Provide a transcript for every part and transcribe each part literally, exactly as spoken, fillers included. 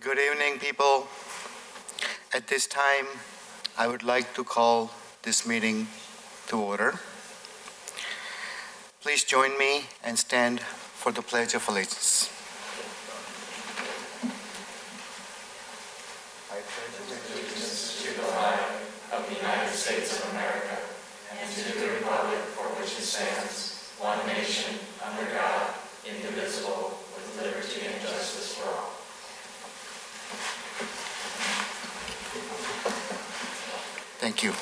Good evening, people. At this time, I would like to call this meeting to order. Please join me and stand for the Pledge of Allegiance. I pledge allegiance to the flag of the United States of America and to the republic for which it stands, one nation, under God, indivisible, with liberty and justice for all. Thank you.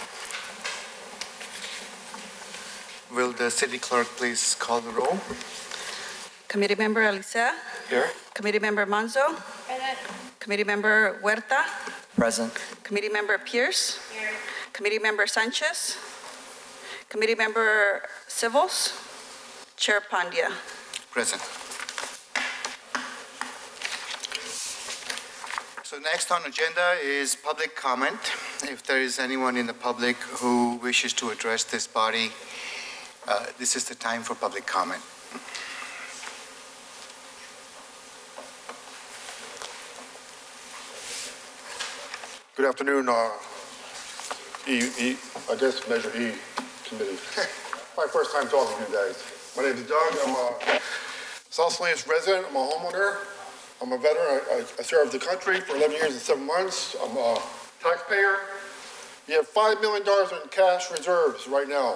Will the city clerk please call the roll? Committee Member Alicia? Here. Committee Member Manzo? Present. Committee Member Huerta? Present. Committee Member Pierce? Here. Committee Member Sanchez? Committee Member Civils? Chair Pandya? Present. So next on agenda is public comment. If there is anyone in the public who wishes to address this body, uh, this is the time for public comment. Good afternoon, uh, E, E, I guess Measure E committee. My first time talking to you guys. My name is Doug. I'm a South Salinas resident. I'm a homeowner. I'm a veteran. I, I served the country for eleven years and seven months. I'm a taxpayer. You have five million dollars in cash reserves right now.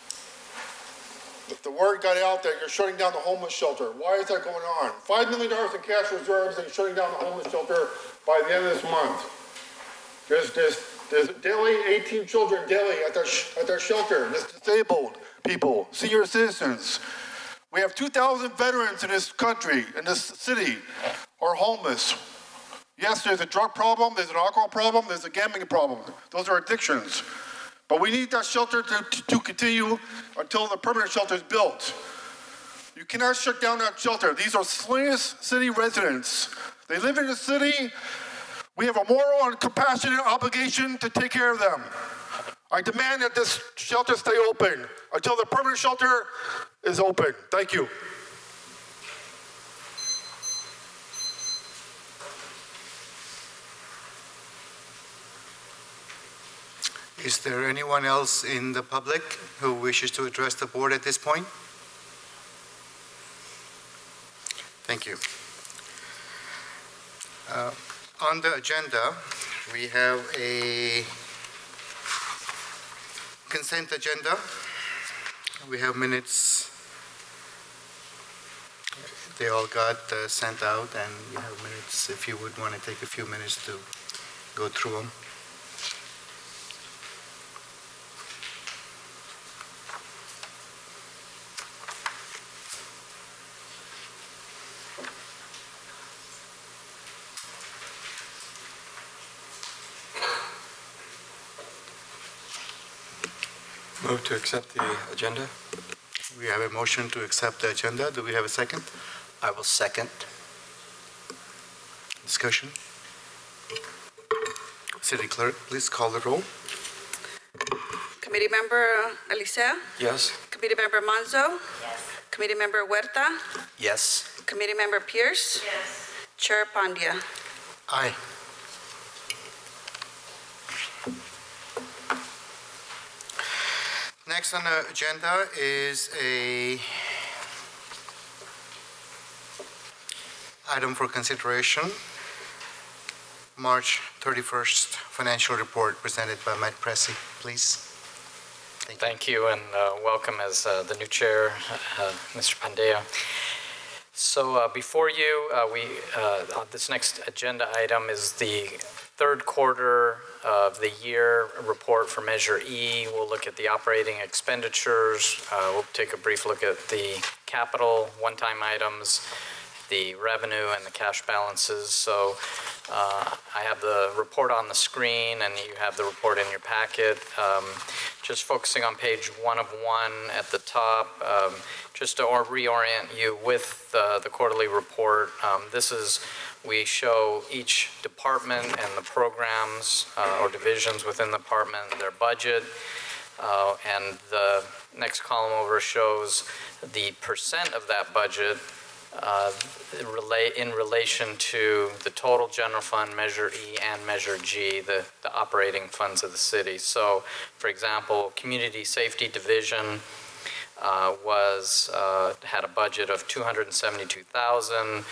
If the word got out that you're shutting down the homeless shelter, why is that going on? five million dollars in cash reserves and shutting down the homeless shelter by the end of this month. There's, there's, there's daily eighteen children daily at their, at their shelter. There's disabled people, senior citizens. We have two thousand veterans in this country, in this city, are homeless. Yes, there's a drug problem, there's an alcohol problem, there's a gambling problem. Those are addictions. But we need that shelter to, to, to continue until the permanent shelter is built. You cannot shut down that shelter. These are Salinas City residents. They live in the city. We have a moral and compassionate obligation to take care of them. I demand that this shelter stay open until the permanent shelter is open. Thank you. Is there anyone else in the public who wishes to address the board at this point? Thank you. Uh, on the agenda, we have a consent agenda. We have minutes. They all got uh, sent out, and you have minutes if you would want to take a few minutes to go through them. Move to accept the agenda. We have a motion to accept the agenda. Do we have a second? I will second. Discussion? City Clerk, please call the roll. Committee Member Alicia? Yes. Committee Member Manzo? Yes. Committee Member Huerta? Yes. Committee Member Pierce? Yes. Chair Pandya? Aye. Next on the agenda is a item for consideration. March thirty-first financial report presented by Matt Pressey, please. Thank you, Thank you and uh, welcome as uh, the new chair, uh, Mister Pandya. So uh, before you, uh, we uh, this next agenda item is the third quarter of the year report for Measure E. We'll look at the operating expenditures. Uh, we'll take a brief look at the capital one-time items, the revenue, and the cash balances. So uh, I have the report on the screen, and you have the report in your packet. Um, just focusing on page one of one at the top, um, just to or reorient you with uh, the quarterly report. Um, this is, we show each department and the programs uh, or divisions within the department, their budget, uh, and the next column over shows the percent of that budget uh, relate in relation to the total general fund, Measure E and Measure G, the, the operating funds of the city. So, for example, Community Safety Division uh, was uh, had a budget of two hundred seventy-two thousand dollars,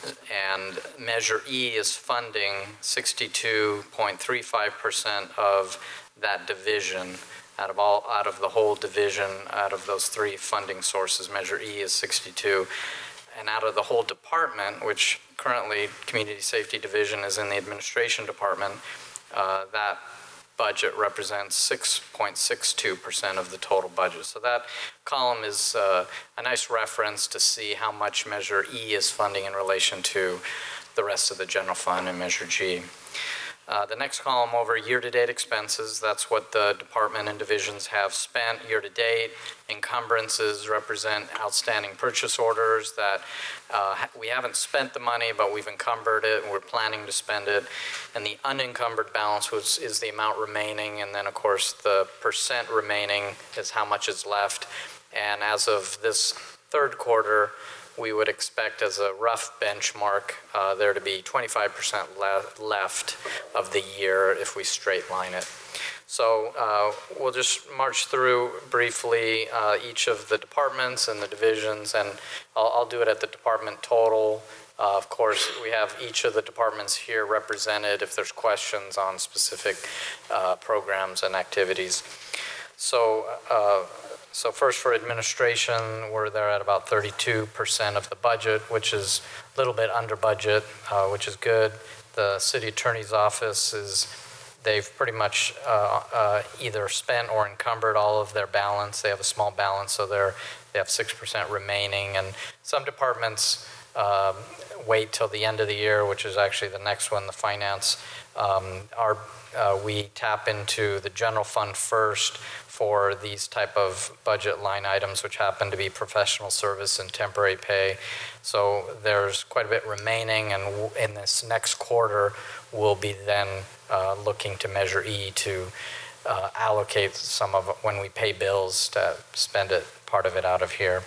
and Measure E is funding sixty-two point three five percent of that division. Out of all, out of the whole division, out of those three funding sources, Measure E is sixty-two. And out of the whole department, which currently Community Safety Division is in the administration department, uh, that budget represents six point six two percent of the total budget. So that column is uh, a nice reference to see how much Measure E is funding in relation to the rest of the general fund and Measure G. Uh, the next column over year-to-date expenses, that's what the department and divisions have spent year-to-date. Encumbrances represent outstanding purchase orders that uh, ha we haven't spent the money, but we've encumbered it and we're planning to spend it. And the unencumbered balance was, is the amount remaining, and then of course the percent remaining is how much is left. And as of this third quarter, we would expect as a rough benchmark uh, there to be twenty-five percent le left of the year if we straight line it. So uh, we'll just march through briefly uh, each of the departments and the divisions, and I'll, I'll do it at the department total. Uh, of course, we have each of the departments here represented if there's questions on specific uh, programs and activities. So. Uh, So first for administration, we're there at about thirty-two percent of the budget, which is a little bit under budget, uh, which is good. The city attorney's office is, they've pretty much uh, uh, either spent or encumbered all of their balance. They have a small balance, so they're, they have six percent remaining. And some departments um, wait till the end of the year, which is actually the next one, the finance. Um, our, uh, we tap into the general fund first for these type of budget line items, which happen to be professional service and temporary pay. So there's quite a bit remaining, and in this next quarter, we'll be then uh, looking to Measure E to uh, allocate some of it when we pay bills to spend it, part of it out of here.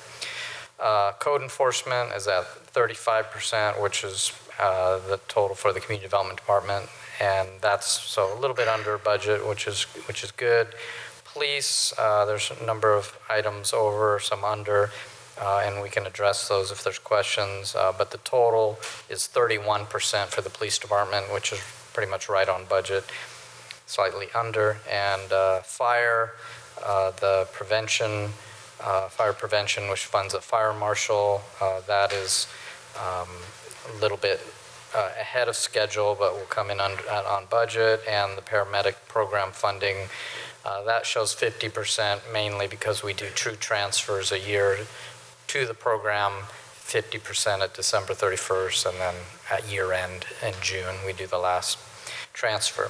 Uh, code enforcement is at thirty-five percent, which is uh, the total for the community development department, and that's so a little bit under budget, which is which is good. Police, uh, there's a number of items over, some under, uh, and we can address those if there's questions. Uh, but the total is thirty-one percent for the police department, which is pretty much right on budget, slightly under. And uh, fire, uh, the prevention, uh, fire prevention, which funds a fire marshal, uh, that is um, a little bit uh, ahead of schedule, but will come in under, on budget. And the paramedic program funding, Uh, that shows fifty percent, mainly because we do true transfers a year to the program, fifty percent at December thirty-first, and then at year end in June, we do the last transfer.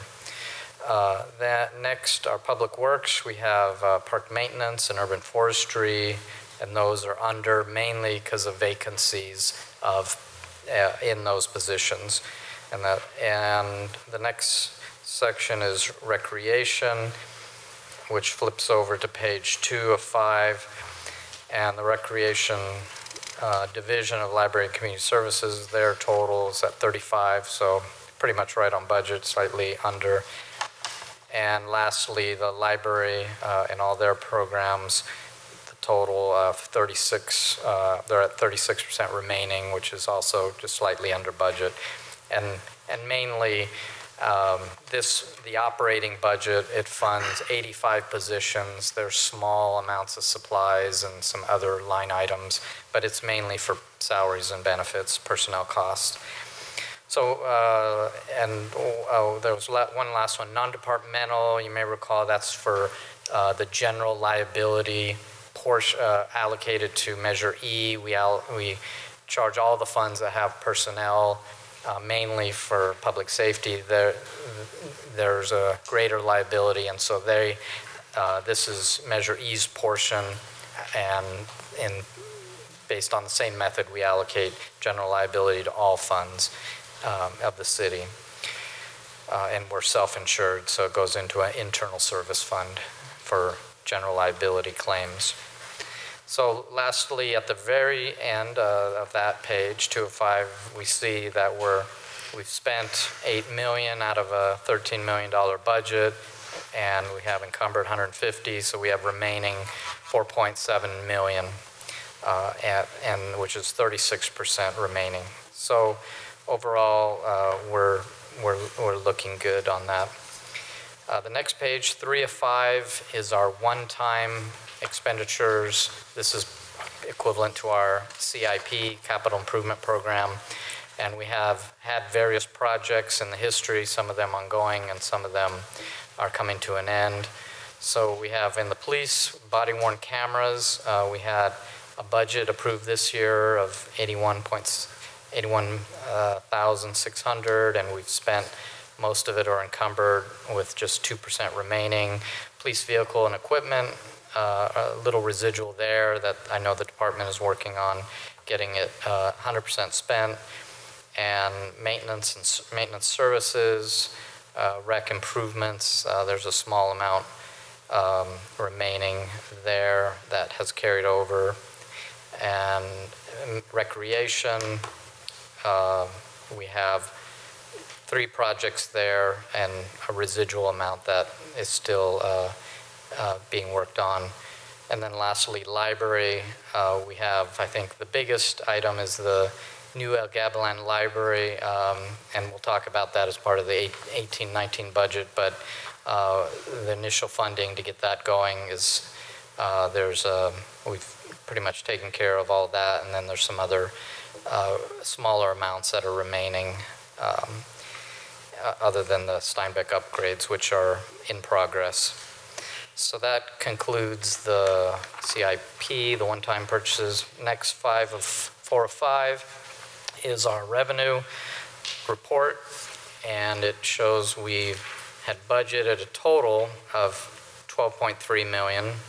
Uh, that next, our public works, we have uh, park maintenance and urban forestry, and those are under mainly because of vacancies of uh, in those positions. And, that, and the next section is recreation, which flips over to page two of five, and the recreation uh, division of library and community services, their total is at thirty-five, so pretty much right on budget, slightly under. And lastly, the library uh, and all their programs, the total of thirty-six, uh, they're at thirty-six percent remaining, which is also just slightly under budget. And, and mainly, Um, this, the operating budget, it funds eighty-five positions. There's small amounts of supplies and some other line items, but it's mainly for salaries and benefits, personnel costs. So, uh, and oh, there was one last one, non-departmental. You may recall that's for uh, the general liability portion uh, allocated to Measure E. We, al we charge all the funds that have personnel, Uh, mainly for public safety. There, there's a greater liability, and so they, uh, this is Measure E's portion, and in, based on the same method, we allocate general liability to all funds um, of the city. Uh, and we're self-insured, so it goes into an internal service fund for general liability claims. So lastly, at the very end uh, of that page, two of five, we see that we're, we've spent eight million dollars out of a thirteen million dollars budget, and we have encumbered one hundred fifty, so we have remaining four point seven million dollars, uh, at, and which is thirty-six percent remaining. So overall, uh, we're, we're, we're looking good on that. Uh, the next page, three of five, is our one-time expenditures. This is equivalent to our C I P, Capital Improvement Program, and we have had various projects in the history, some of them ongoing and some of them are coming to an end. So we have in the police, body-worn cameras, uh, we had a budget approved this year of eighty-one thousand six hundred, and we've spent most of it or encumbered with just two percent remaining. Police vehicle and equipment, uh, a little residual there that I know the department is working on getting it uh, one hundred percent spent. And maintenance and maintenance services, uh, rec improvements, uh, there's a small amount um, remaining there that has carried over. And recreation, uh, we have three projects there and a residual amount that is still uh, uh, being worked on. And then lastly, library, uh, we have, I think the biggest item is the new El Gavilan Library, um, and we'll talk about that as part of the eighteen nineteen budget, but uh, the initial funding to get that going is, uh, there's, uh, we've pretty much taken care of all that, and then there's some other uh, smaller amounts that are remaining, um, uh, other than the Steinbeck upgrades, which are in progress. So that concludes the C I P, the one-time purchases. Next five of four of five is our revenue report, and it shows we had budgeted a total of twelve point three million dollars,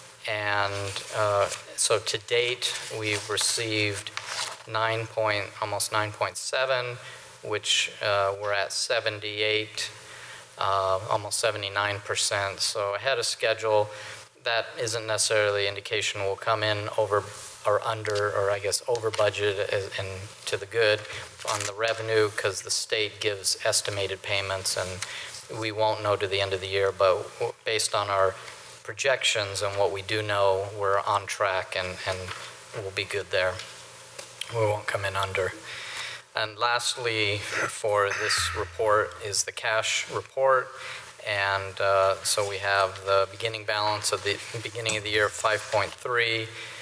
and uh, so to date we've received nine point almost nine point seven, which uh, we're at seventy-eight, uh, almost seventy-nine percent, so ahead of schedule. That isn't necessarily an indication we'll come in over or under, or I guess over budget and to the good on the revenue, because the state gives estimated payments and we won't know to the end of the year, but based on our projections and what we do know, we're on track and, and we'll be good there. We won't come in under. And lastly, for this report is the cash report. And uh, so we have the beginning balance of the beginning of the year, five point three,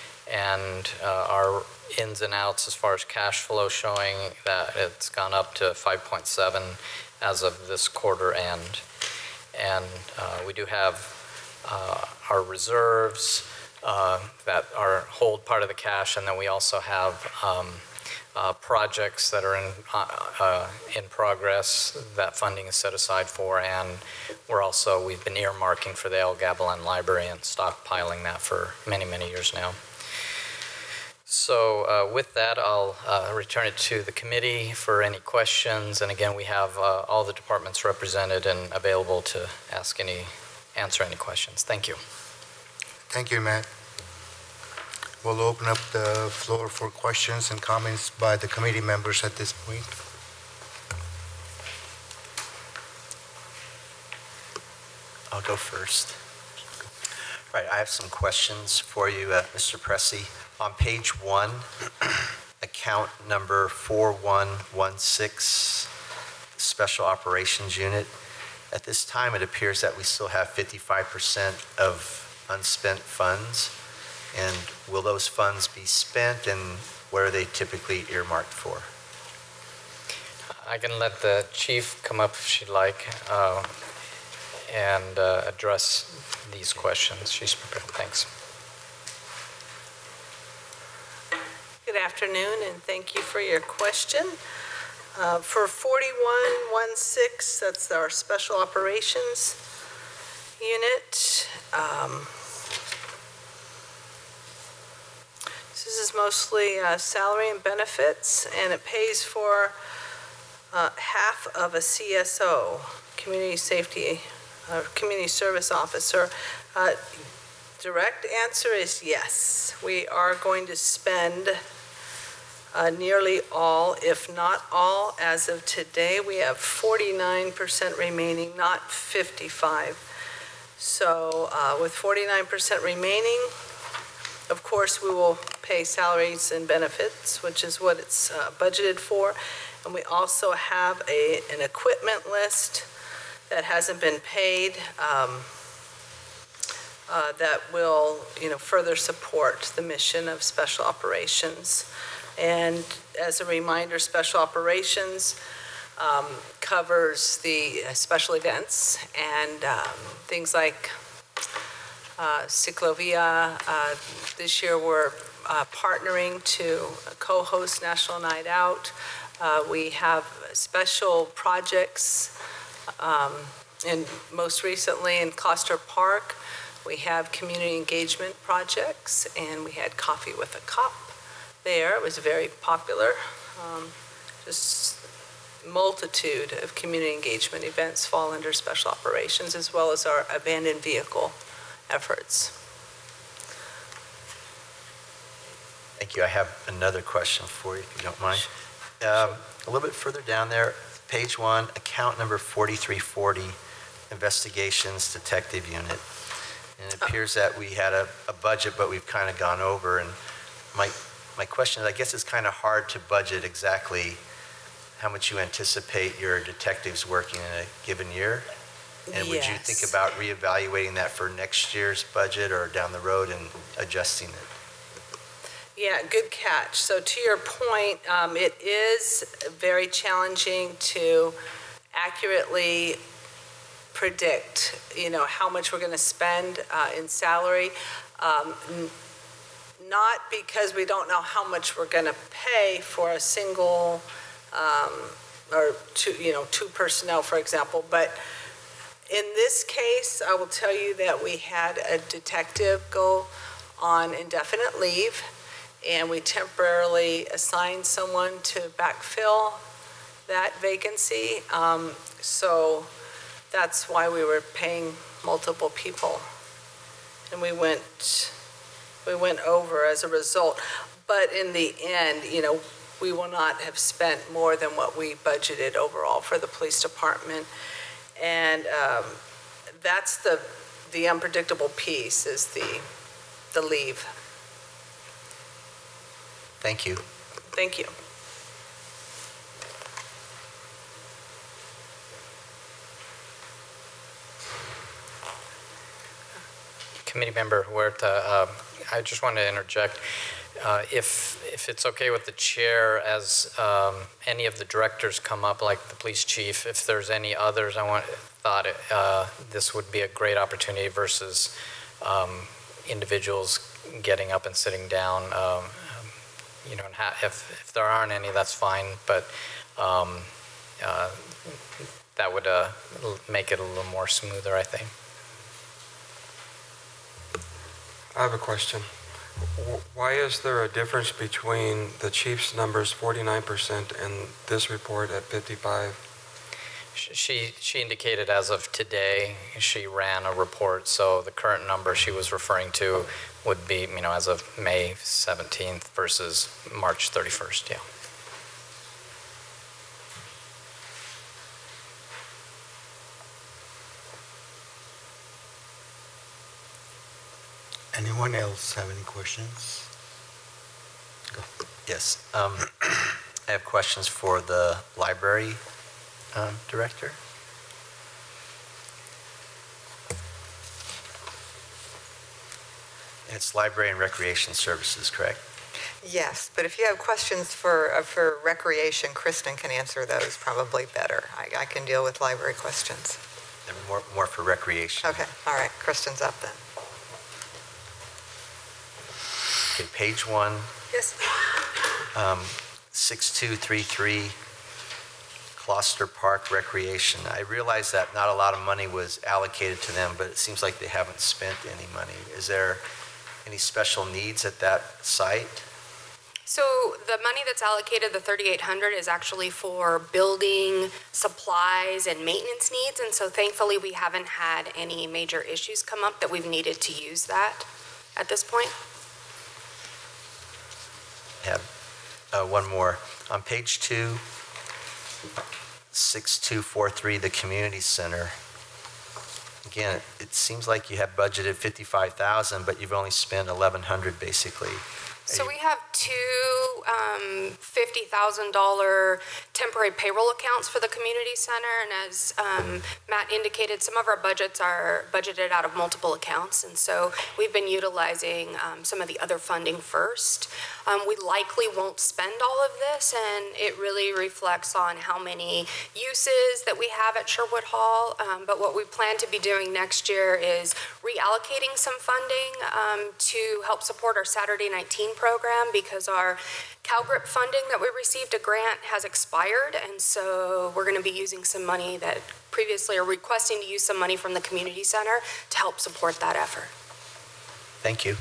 and uh, our ins and outs as far as cash flow showing that it's gone up to five point seven as of this quarter end. And uh, we do have uh, our reserves uh, that are hold part of the cash, and then we also have um, uh, projects that are in uh, uh, in progress that funding is set aside for, and we're also, we've been earmarking for the El Gavilan Library and stockpiling that for many, many years now. So uh, with that, I'll uh, return it to the committee for any questions. And again, we have uh, all the departments represented and available to ask any, answer any questions. Thank you. Thank you, Matt. We'll open up the floor for questions and comments by the committee members at this point. I'll go first. All right, I have some questions for you, uh, Mister Pressey. On page one, account number four one one six, Special Operations Unit. At this time, it appears that we still have fifty-five percent of unspent funds. And will those funds be spent, and what are they typically earmarked for? I can let the chief come up if she'd like uh, and uh, address these questions. She's prepared. Thanks. Good afternoon, and thank you for your question. Uh, for forty-one one six, that's our Special Operations Unit. Um, this is mostly uh, salary and benefits, and it pays for uh, half of a C S O, Community Safety, uh, Community Service Officer. Uh, direct answer is yes. We are going to spend uh, nearly all, if not all, as of today. We have forty-nine percent remaining, not fifty-five. So uh, with forty-nine percent remaining, of course, we will pay salaries and benefits, which is what it's uh, budgeted for. And we also have a, an equipment list that hasn't been paid um, uh, that will, you know, further support the mission of Special Operations. And as a reminder, Special Operations um, covers the uh, special events and um, things like uh, Ciclovia. Uh, this year we're uh, partnering to co-host National Night Out. Uh, we have special projects, um, and most recently in Coster Park, we have community engagement projects, and we had Coffee with a Cop there. It was very popular. Um, just multitude of community engagement events fall under Special Operations, as well as our abandoned vehicle efforts. Thank you. I have another question for you, if you don't mind. Um, a little bit further down there, page one, account number forty-three forty, Investigations Detective Unit. And it appears that we had a, a budget, but we've kind of gone over. And my, my question is, I guess it's kind of hard to budget exactly how much you anticipate your detectives working in a given year. And would you think Yes. about reevaluating that for next year's budget or down the road and adjusting it? Yeah, good catch. So to your point, um, it is very challenging to accurately predict, you know, how much we're going to spend uh, in salary. Um, n- not because we don't know how much we're going to pay for a single um, or two, you know, two personnel, for example, but in this case, I will tell you that we had a detective go on indefinite leave, and we temporarily assigned someone to backfill that vacancy. Um, so that's why we were paying multiple people. And we went, we went over as a result. But in the end, you know, we will not have spent more than what we budgeted overall for the police department. And um, that's the, the unpredictable piece, is the, the leave. Thank you. Thank you. Committee Member Huerta, uh, I just want to interject. Uh, if if it's okay with the chair, as um, any of the directors come up, like the police chief, if there's any others, I want thought it, uh, this would be a great opportunity versus um, individuals getting up and sitting down. Um, you know, and ha if if there aren't any, that's fine. But um, uh, that would uh, make it a little more smoother, I think. I have a question. Why is there a difference between the chief's numbers, forty-nine percent, and this report at fifty-five? She she indicated as of today, she ran a report, so the current number she was referring to would be, you know, as of May seventeenth versus March thirty-first, yeah. Anyone else have any questions? Go. Yes. Um, I have questions for the library um, director. It's library and recreation services, correct? Yes, but if you have questions for uh, for recreation, Kristen can answer those probably better. I, I can deal with library questions. And more, more for recreation. Okay, all right, Kristen's up then. Okay, page one, Yes. um, six two three three, Gloucester Park Recreation. I realize that not a lot of money was allocated to them, but it seems like they haven't spent any money. Is there any special needs at that site? So the money that's allocated, the thirty-eight hundred, is actually for building supplies and maintenance needs, and so thankfully we haven't had any major issues come up that we've needed to use that at this point. Yeah, uh, one more. On page two, six two four three, the community center. Again, it seems like you have budgeted fifty-five thousand, but you've only spent eleven hundred basically. So we have two um, fifty thousand dollars temporary payroll accounts for the community center, and as um, Matt indicated, some of our budgets are budgeted out of multiple accounts, and so we've been utilizing um, some of the other funding first. Um, we likely won't spend all of this, and it really reflects on how many uses that we have at Sherwood Hall, um, but what we plan to be doing next year is reallocating some funding um, to help support our Saturday night teen program, because our CalGRIP funding that we received a grant has expired, and so we're going to be using some money that previously, or requesting to use some money from the community center to help support that effort. Thank you.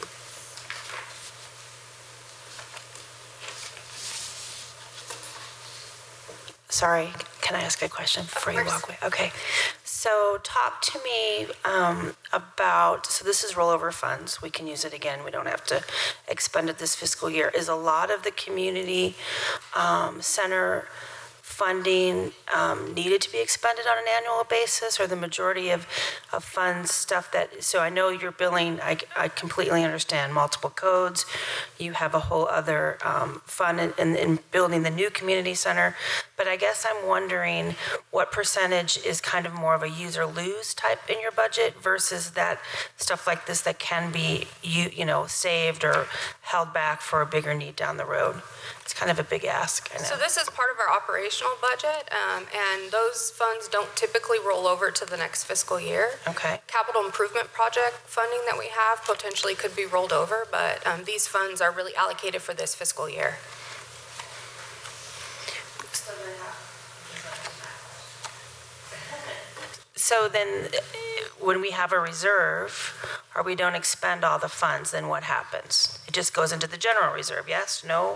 Sorry, can I ask a question before you walk away? Okay. So talk to me um, about, so this is rollover funds. We can use it again. We don't have to expend it this fiscal year. Is a lot of the community um, center funding um, needed to be expended on an annual basis, or the majority of, of funds stuff that, so I know you're billing, I, I completely understand multiple codes. You have a whole other um, fund in, in, in building the new community center, but I guess I'm wondering what percentage is kind of more of a use or lose type in your budget versus that stuff like this that can be, you, you know, saved or held back for a bigger need down the road. It's kind of a big ask, I know. So this is part of our operational budget, um, and those funds don't typically roll over to the next fiscal year. Okay. Capital improvement project funding that we have potentially could be rolled over, but um, these funds are really allocated for this fiscal year. So then, when we have a reserve, or we don't expend all the funds, then what happens? It just goes into the general reserve, yes? No?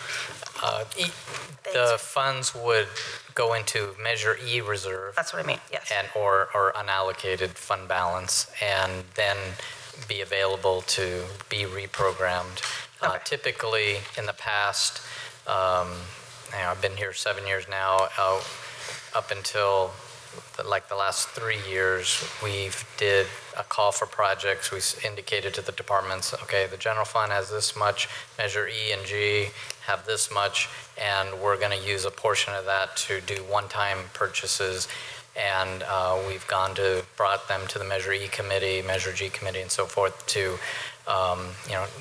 Uh, e, the funds would go into Measure E reserve. That's what I mean, yes. And or, or unallocated fund balance, and then be available to be reprogrammed. Okay. Uh, typically, in the past, um, you know, I've been here seven years now, uh, up until the, like the last three years, we've did a call for projects. We indicated to the departments, okay, the general fund has this much, Measure E and G have this much, and we're going to use a portion of that to do one-time purchases. And uh, we've gone to, brought them to the Measure E committee, Measure G committee, and so forth to, um, you know,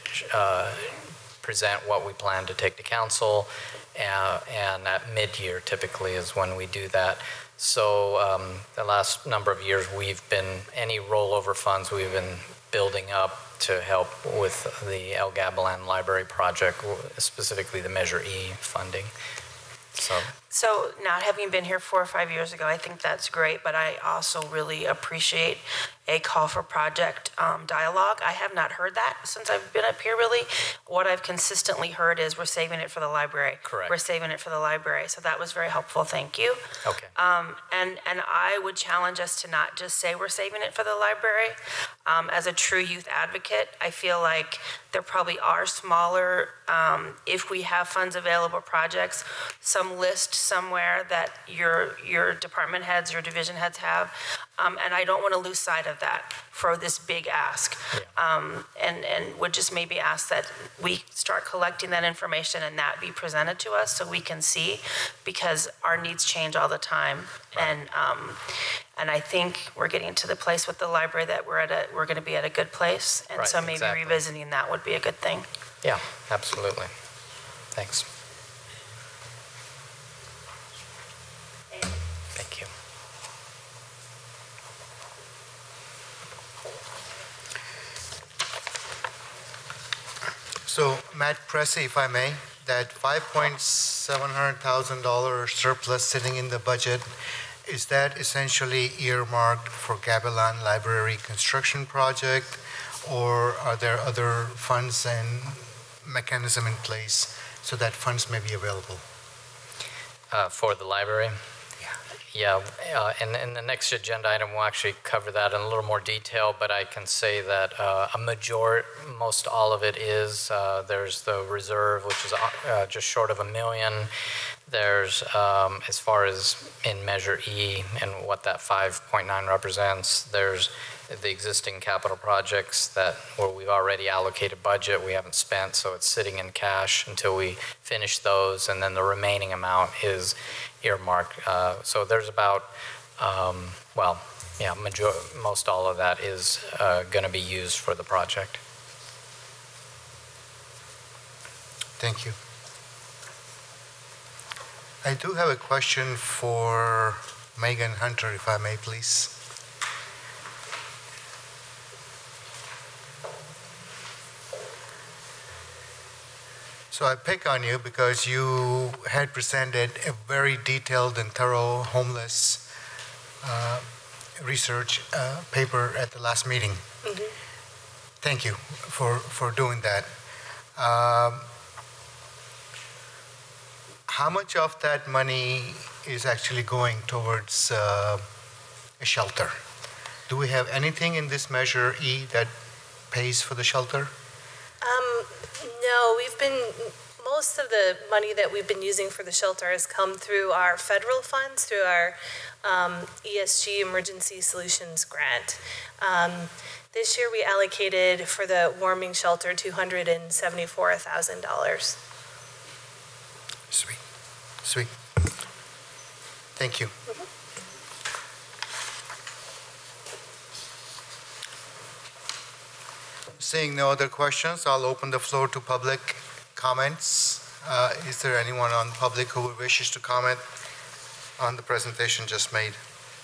uh, present what we plan to take to council. Uh, and at mid-year typically is when we do that. So um, the last number of years, we've been, any rollover funds we've been building up to help with the El Gabilan Library project, specifically the Measure E funding. So, So not having been here four or five years ago, I think that's great, but I also really appreciate a call for project um, dialogue. I have not heard that since I've been up here, really. What I've consistently heard is we're saving it for the library. Correct. We're saving it for the library. So that was very helpful. Thank you. okay. Um, and, and I would challenge us to not just say we're saving it for the library. Um, as a true youth advocate, I feel like there probably are smaller, um, if we have funds available projects, some list somewhere that your, your department heads, your division heads have. Um, and I don't want to lose sight of that for this big ask. Yeah. Um, and, and would just maybe ask that we start collecting that information and that be presented to us so we can see, because our needs change all the time. Right. And, um, and I think we're getting to the place with the library that we're at a, we're going to be at a good place. And Right, so maybe exactly. revisiting that would be a good thing. Yeah, absolutely. Thanks. Thank you. So, Matt Pressey, if I may, that five point seven hundred thousand dollars surplus sitting in the budget, is that essentially earmarked for Gabilan Library construction project, or are there other funds and mechanism in place so that funds may be available? Uh, For the library? Yeah, uh, and in the next agenda item, we'll actually cover that in a little more detail, but I can say that uh, a major, most all of it is, uh, there's the reserve, which is uh, just short of a million. There's, um, as far as in Measure E and what that five point nine represents, there's the existing capital projects that where we've already allocated budget, we haven't spent, so it's sitting in cash until we finish those, and then the remaining amount is earmarked. Uh, so there's about, um, well, yeah, major, most all of that is uh, going to be used for the project. Thank you. I do have a question for Megan Hunter, if I may, please. So I pick on you because you had presented a very detailed and thorough homeless uh, research uh, paper at the last meeting. Mm-hmm. Thank you for, for doing that. Um, how much of that money is actually going towards uh, a shelter? Do we have anything in this Measure E that pays for the shelter? Um, no, we've been, most of the money that we've been using for the shelter has come through our federal funds, through our um, E S G Emergency Solutions Grant. Um, this year we allocated for the warming shelter two hundred seventy-four thousand dollars. Sweet, sweet. Thank you. Mm-hmm. Seeing no other questions, I'll open the floor to public comments. Uh, is there anyone on public who wishes to comment on the presentation just made?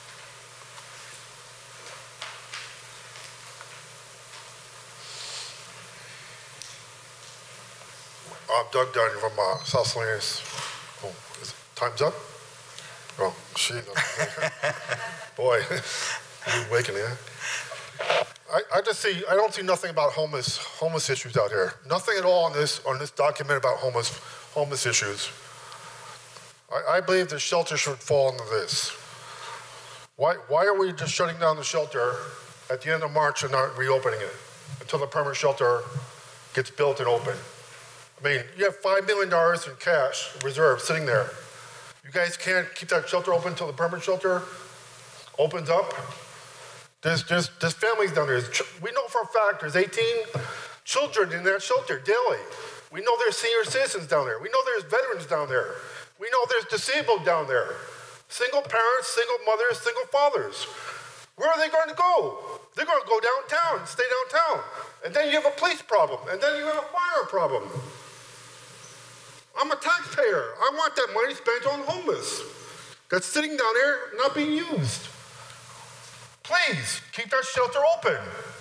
I'm Doug Dunn from uh, South Salinas. Oh, is it, time's up? Oh, shit. Boy, you waking, yeah? I, I just see, I don't see nothing about homeless homeless issues out here. Nothing at all on this on this document about homeless homeless issues. I, I believe the shelter should fall into this. Why why are we just shutting down the shelter at the end of March and not reopening it until the permanent shelter gets built and open? I mean, you have five million dollars in cash reserve sitting there. You guys can't keep that shelter open until the permanent shelter opens up? There's, there's, there's families down there. We know for a fact there's eighteen children in that shelter daily. We know there's senior citizens down there. We know there's veterans down there. We know there's disabled down there. Single parents, single mothers, single fathers. Where are they going to go? They're going to go downtown, stay downtown. And then you have a police problem. And then you have a fire problem. I'm a taxpayer. I want that money spent on homeless that's sitting down there not being used. Please, keep that shelter open.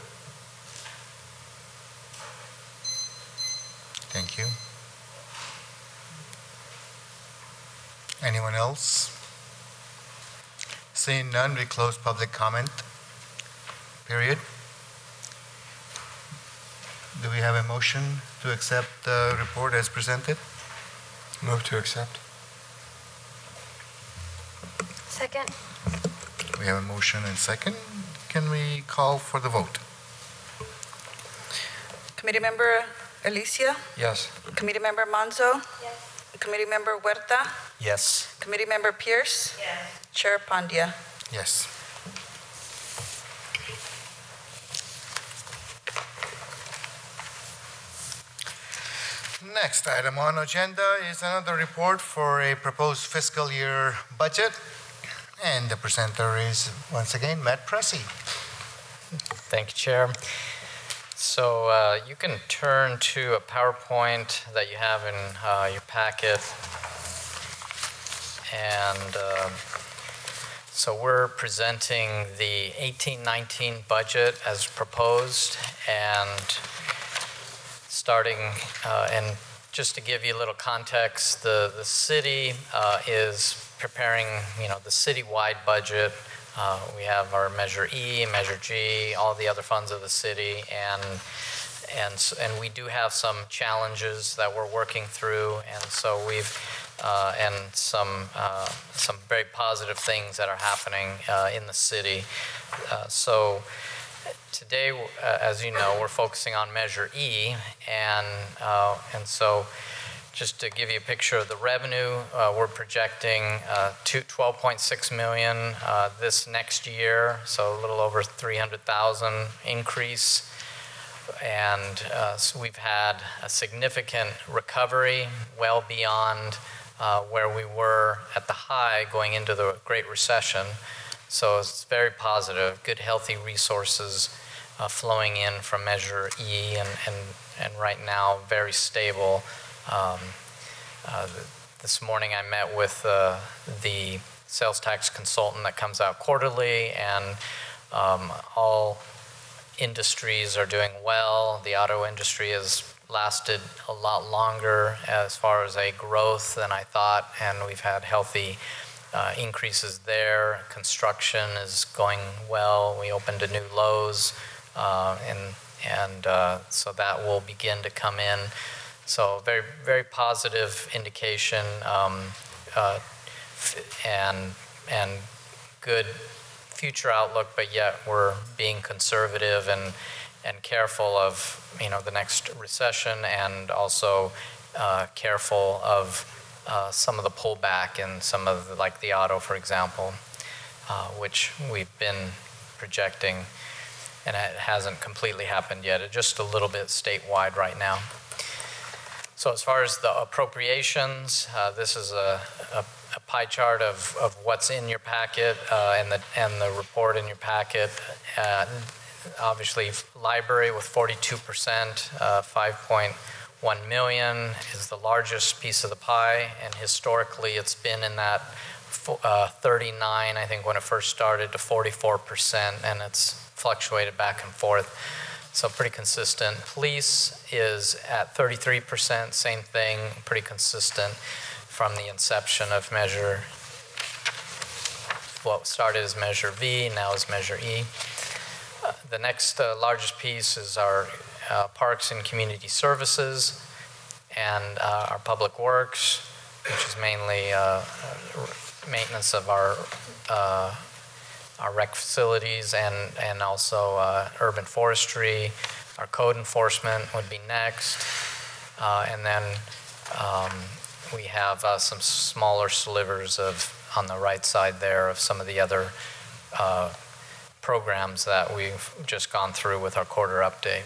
Thank you. Anyone else? Seeing none, we close public comment. Period. Do we have a motion to accept the report as presented? Move to accept. Second. We have a motion and second. Can we call for the vote? Committee Member Alicia? Yes. Committee Member Manzo? Yes. Committee Member Huerta? Yes. Committee Member Pierce? Yes. Chair Pandya? Yes. Next item on agenda is another report for a proposed fiscal year budget. And the presenter is, once again, Matt Pressey. Thank you, Chair. So uh, you can turn to a PowerPoint that you have in uh, your packet. And uh, so we're presenting the eighteen nineteen budget as proposed, and starting, uh, and just to give you a little context, the, the city uh, is preparing, you know, the city-wide budget. Uh, we have our Measure E, Measure G, all the other funds of the city, and and, s- and we do have some challenges that we're working through, and so we've, uh, and some, uh, some very positive things that are happening uh, in the city. Uh, So today, uh, as you know, we're focusing on Measure E, and, uh, and so just to give you a picture of the revenue, uh, we're projecting uh, to twelve point six million uh, this next year, so a little over three hundred thousand increase. And uh, so we've had a significant recovery, well beyond uh, where we were at the high going into the Great Recession. So it's very positive, good, healthy resources uh, flowing in from Measure E, and, and, and right now very stable. Um, uh, this morning I met with uh, the sales tax consultant that comes out quarterly, and um, all industries are doing well. The auto industry has lasted a lot longer as far as a growth than I thought, and we've had healthy uh, increases there. Construction is going well. We opened a new Lowe's, uh, and and uh, so that will begin to come in. So very, very positive indication, um, uh, and and good future outlook, but yet we're being conservative and and careful of, you know, the next recession, and also uh, careful of uh, some of the pullback in some of the, like the auto, for example, uh, which we've been projecting, and it hasn't completely happened yet. It's just a little bit statewide right now. So as far as the appropriations, uh, this is a, a, a pie chart of, of what's in your packet uh, and the and the report in your packet. Uh, obviously, library with forty-two percent, uh, five point one million is the largest piece of the pie, and historically it's been in that uh, thirty-nine, I think, when it first started, to forty-four percent, and it's fluctuated back and forth. So pretty consistent. Police is at thirty-three percent, same thing, pretty consistent from the inception of Measure, what started as Measure V, now is Measure E. Uh, the next uh, largest piece is our uh, Parks and Community Services, and uh, our Public Works, which is mainly uh, maintenance of our uh, our rec facilities, and, and also uh, urban forestry. Our code enforcement would be next. Uh, and then um, we have uh, some smaller slivers of, on the right side there, of some of the other uh, programs that we've just gone through with our quarter update.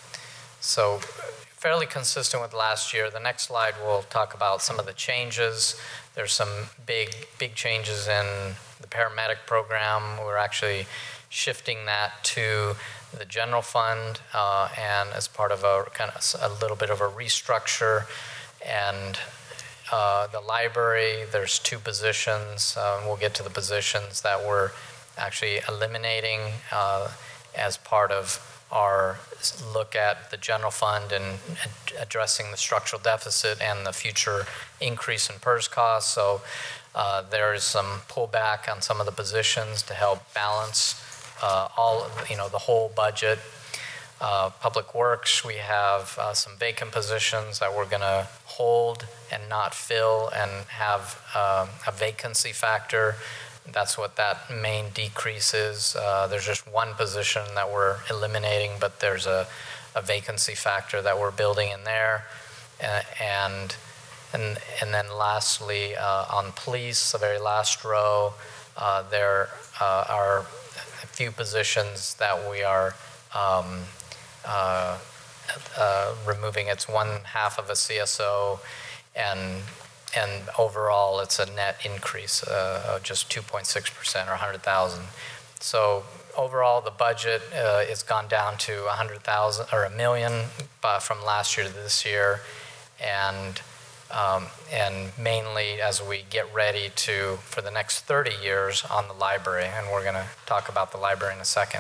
So fairly consistent with last year. The next slide will talk about some of the changes. There's some big, big changes in the paramedic program. We're actually shifting that to the general fund, uh, and as part of a kind of a little bit of a restructure. And uh, the library, there's two positions. Uh, we'll get to the positions that we're actually eliminating uh, as part of our look at the general fund and addressing the structural deficit and the future increase in PERS costs. So uh, there is some pullback on some of the positions to help balance uh, all, you know, the whole budget. Uh, Public Works, we have uh, some vacant positions that we're going to hold and not fill, and have uh, a vacancy factor. That's what that main decrease is. Uh, there's just one position that we're eliminating, but there's a, a vacancy factor that we're building in there. Uh, and and and then lastly, uh, on police, the very last row, uh, there uh, are a few positions that we are um, uh, uh, removing. It's one half of a C S O, and And overall, it's a net increase uh, of just two point six percent, or one hundred thousand. So overall, the budget uh, has gone down to one hundred thousand or a million uh, from last year to this year, and um, and mainly as we get ready to for the next thirty years on the library, and we're going to talk about the library in a second.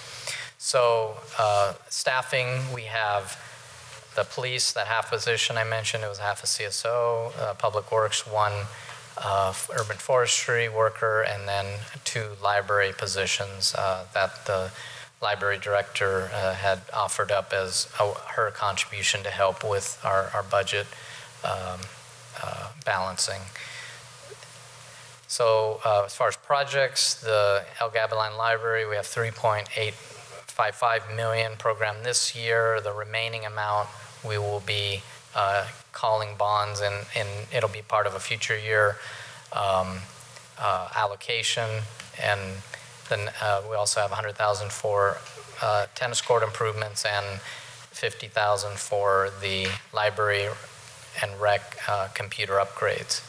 So uh, staffing, we have the police, that half position I mentioned, it was half a C S O. Uh, Public Works, one uh, urban forestry worker, and then two library positions uh, that the library director uh, had offered up as a, her contribution to help with our, our budget um, uh, balancing. So uh, as far as projects, the El Gavilan Library, we have three point eight five five million programmed this year. The remaining amount we will be uh, calling bonds, and, and it'll be part of a future year um, uh, allocation. And then uh, we also have one hundred thousand dollars for uh, tennis court improvements and fifty thousand dollars for the library and rec uh, computer upgrades.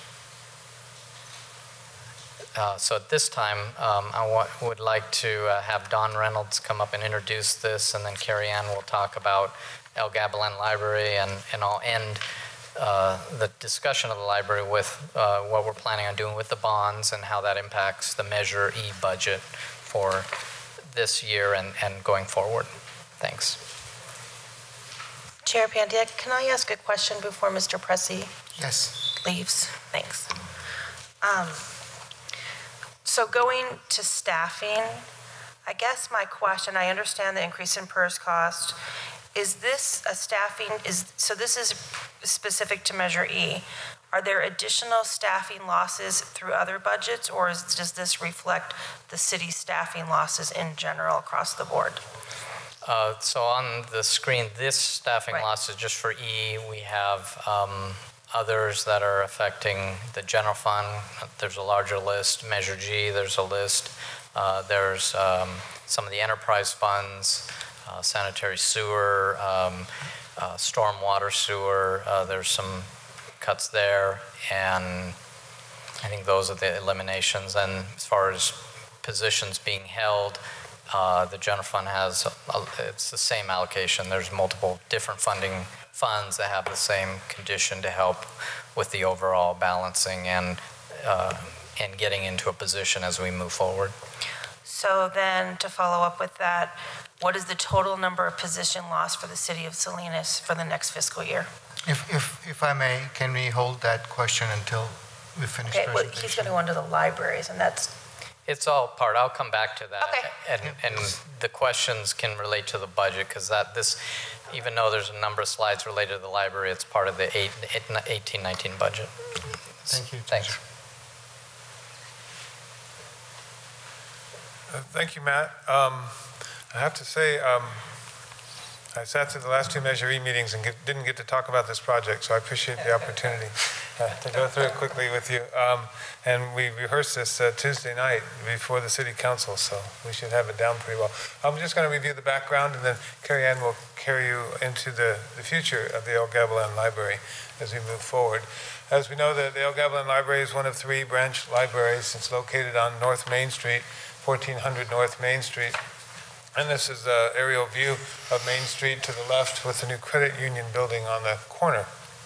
Uh, so at this time, um, I wa would like to uh, have Don Reynolds come up and introduce this, and then Carrie Ann will talk about El Gavilan Library, and, and I'll end uh, the discussion of the library with uh, what we're planning on doing with the bonds and how that impacts the Measure E budget for this year and, and going forward. Thanks. Chair Pandya, can I ask a question before Mister Pressey Yes. leaves? Thanks. Um, so going to staffing, I guess my question, I understand the increase in PERS cost. Is this a staffing, is so this is specific to Measure E. Are there additional staffing losses through other budgets, or is, does this reflect the city's staffing losses in general across the board? Uh, so on the screen, this staffing Right. loss is just for E. We have um, others that are affecting the general fund. There's a larger list. Measure G, there's a list. Uh, there's um, some of the enterprise funds, uh, sanitary sewer, um, uh, stormwater sewer. Uh, there's some cuts there, and I think those are the eliminations. And as far as positions being held, uh, the general fund has, a, it's the same allocation. There's multiple different funding funds that have the same condition to help with the overall balancing and, uh, and getting into a position as we move forward. So then, to follow up with that, what is the total number of position loss for the city of Salinas for the next fiscal year? If, if, if I may, can we hold that question until we finish Okay, well, presentation? he's going to go into the libraries, and that's, It's all part, I'll come back to that. Okay. And, and the questions can relate to the budget, because that, this, even though there's a number of slides related to the library, it's part of the eighteen nineteen budget. Thank you. Thanks. Uh, Thank you, Matt. Um, I have to say, um, I sat through the last two Measure E meetings and get, didn't get to talk about this project, so I appreciate the opportunity uh, to go through it quickly with you. Um, and we rehearsed this uh, Tuesday night before the City Council, so we should have it down pretty well. I'm just going to review the background, and then Carrie Ann will carry you into the, the future of the El Gavilan Library as we move forward. As we know, the, the El Gavilan Library is one of three branch libraries. It's located on North Main Street, fourteen hundred North Main Street. And this is the aerial view of Main Street to the left with the new credit union building on the corner.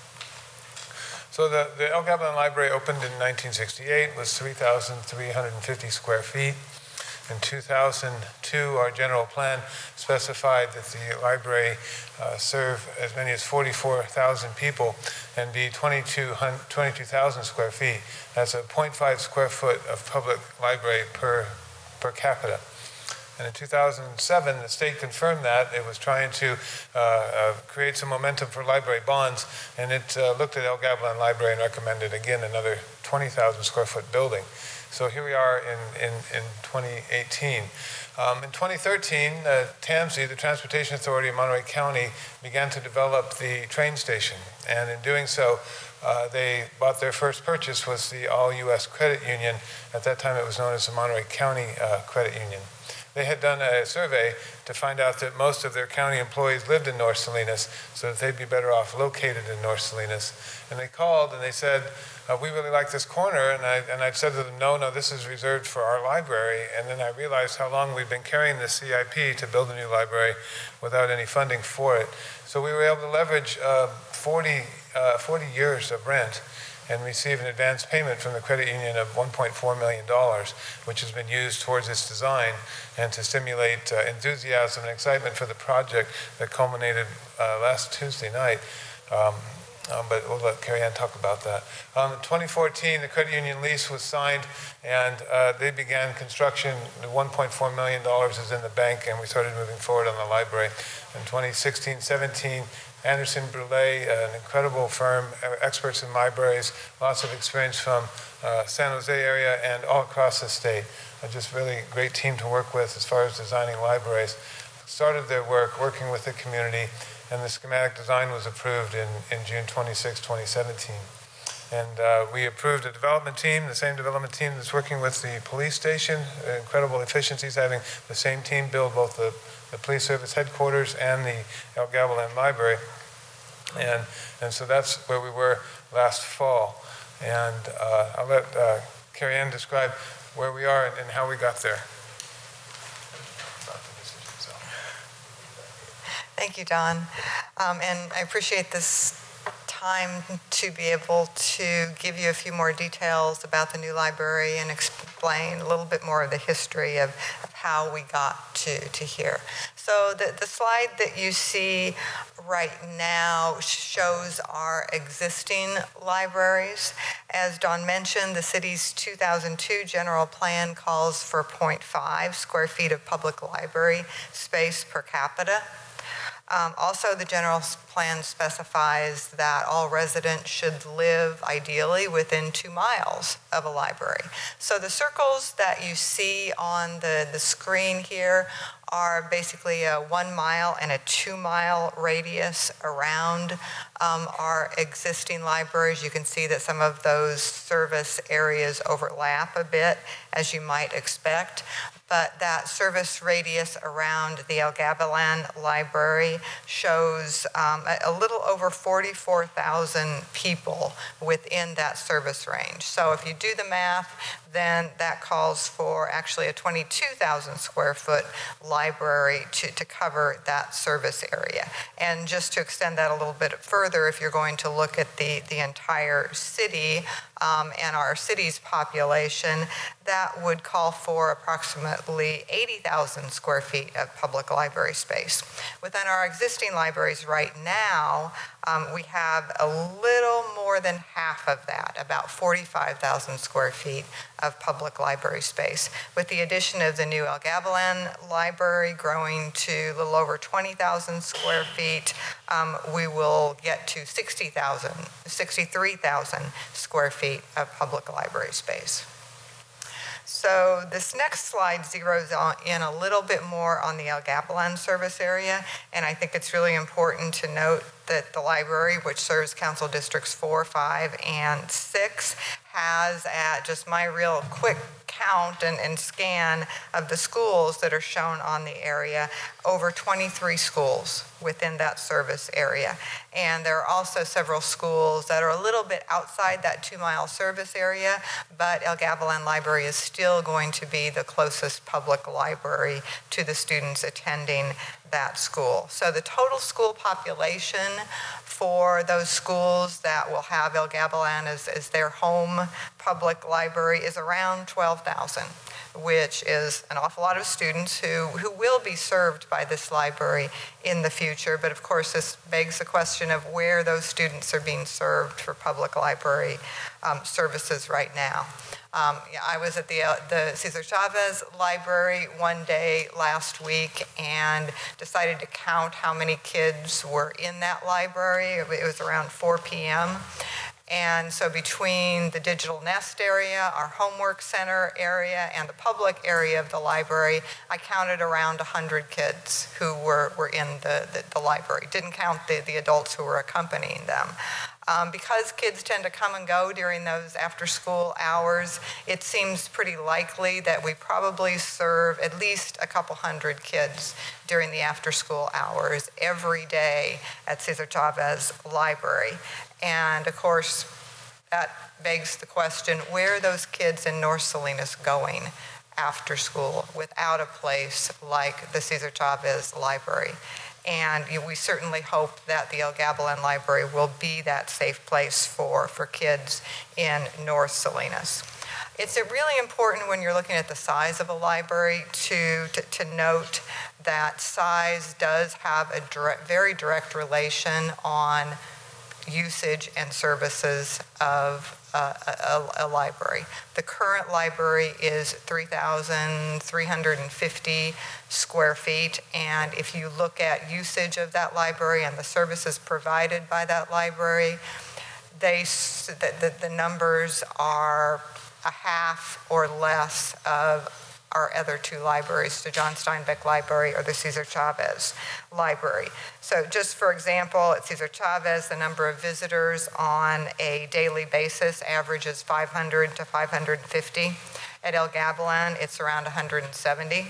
So the, the El Gavilan Library opened in nineteen sixty-eight, was three thousand three hundred fifty square feet. In two thousand two, our general plan specified that the library uh, serve as many as forty-four thousand people and be twenty-two thousand square feet. That's a zero point five square foot of public library per, per capita. And in two thousand seven, the state confirmed that. It was trying to uh, uh, create some momentum for library bonds, and it uh, looked at El Gavilan Library and recommended, again, another twenty thousand square foot building. So here we are in, in, in twenty eighteen. Um, in twenty thirteen, uh, T A M S I, the Transportation Authority of Monterey County, began to develop the train station. And in doing so, uh, they bought their first purchase was the All U S Credit Union. At that time, it was known as the Monterey County uh, Credit Union. They had done a survey to find out that most of their county employees lived in North Salinas, so that they'd be better off located in North Salinas. And they called and they said, uh, we really like this corner. And I, and I said to them, no, no, this is reserved for our library. And then I realized how long we've been carrying the C I P to build a new library without any funding for it. So we were able to leverage uh, forty, uh, forty years of rent and receive an advance payment from the credit union of one point four million dollars, which has been used towards its design and to stimulate uh, enthusiasm and excitement for the project that culminated uh, last Tuesday night. Um, Um, but we'll let Carrie Ann talk about that. Um, in twenty fourteen, the credit union lease was signed, and uh, they began construction. The one point four million dollars is in the bank, and we started moving forward on the library. In twenty sixteen seventeen, Anderson Brulé, an incredible firm, experts in libraries, lots of experience from uh, San Jose area and all across the state. Uh, just really great team to work with as far as designing libraries. Started their work working with the community, and the schematic design was approved in, in June twenty-sixth, twenty seventeen. And uh, we approved a development team, the same development team that's working with the police station. Incredible efficiencies having the same team build both the, the police service headquarters and the El Gavilan Library. And, and so that's where we were last fall. And uh, I'll let uh, Carrie Ann describe where we are and, and how we got there. Thank you, Don. Um, and I appreciate this time to be able to give you a few more details about the new library and explain a little bit more of the history of, of how we got to, to here. So the, the slide that you see right now shows our existing libraries. As Don mentioned, the city's two thousand two general plan calls for zero point five square feet of public library space per capita. Um, also, the general plan specifies that all residents should live ideally within two miles of a library. So the circles that you see on the, the screen here are basically a one mile and a two mile radius around um, our existing libraries. You can see that some of those service areas overlap a bit, as you might expect. But that service radius around the El Gavilan Library shows um, a, a little over forty-four thousand people within that service range. So if you do the math, then that calls for actually a twenty-two thousand square foot library to, to cover that service area. And just to extend that a little bit further, if you're going to look at the, the entire city um, and our city's population, that would call for approximately eighty thousand square feet of public library space. Within our existing libraries right now, um, we have a little more than half of that, about forty-five thousand square feet of public library space. With the addition of the new El Gavilan Library growing to a little over twenty thousand square feet, um, we will get to sixty thousand, sixty-three thousand square feet of public library space. So this next slide zeroes in a little bit more on the El Gavilan service area, and I think it's really important to note that the library, which serves council districts four, five, and six, has at just my real quick count and, and scan of the schools that are shown on the area, over twenty-three schools within that service area. And there are also several schools that are a little bit outside that two-mile service area, but El Gavilan Library is still going to be the closest public library to the students attending that school. So the total school population for those schools that will have El Gavilan as, as their home public library is around twelve thousand, which is an awful lot of students who, who will be served by this library in the future. But of course, this begs the question of where those students are being served for public library um, services right now. Um, yeah, I was at the, uh, the Cesar Chavez Library one day last week and decided to count how many kids were in that library. It was around four p m And so between the Digital Nest area, our homework center area, and the public area of the library, I counted around one hundred kids who were, were in the, the, the library. Didn't count the, the adults who were accompanying them. Um, because kids tend to come and go during those after-school hours, it seems pretty likely that we probably serve at least a couple hundred kids during the after-school hours every day at Cesar Chavez Library. And of course, that begs the question, where are those kids in North Salinas going after school without a place like the Cesar Chavez Library? And we certainly hope that the El Gavilan Library will be that safe place for, for kids in North Salinas. It's really important when you're looking at the size of a library to, to, to note that size does have a direct, very direct relation on usage and services of uh, a, a library. The current library is three thousand three hundred fifty square feet, and if you look at usage of that library and the services provided by that library, they, the, the, the numbers are a half or less of our other two libraries, the John Steinbeck Library or the Cesar Chavez Library. So just for example, at Cesar Chavez, the number of visitors on a daily basis averages five hundred to five hundred fifty. At El Gavilan, it's around one hundred seventy.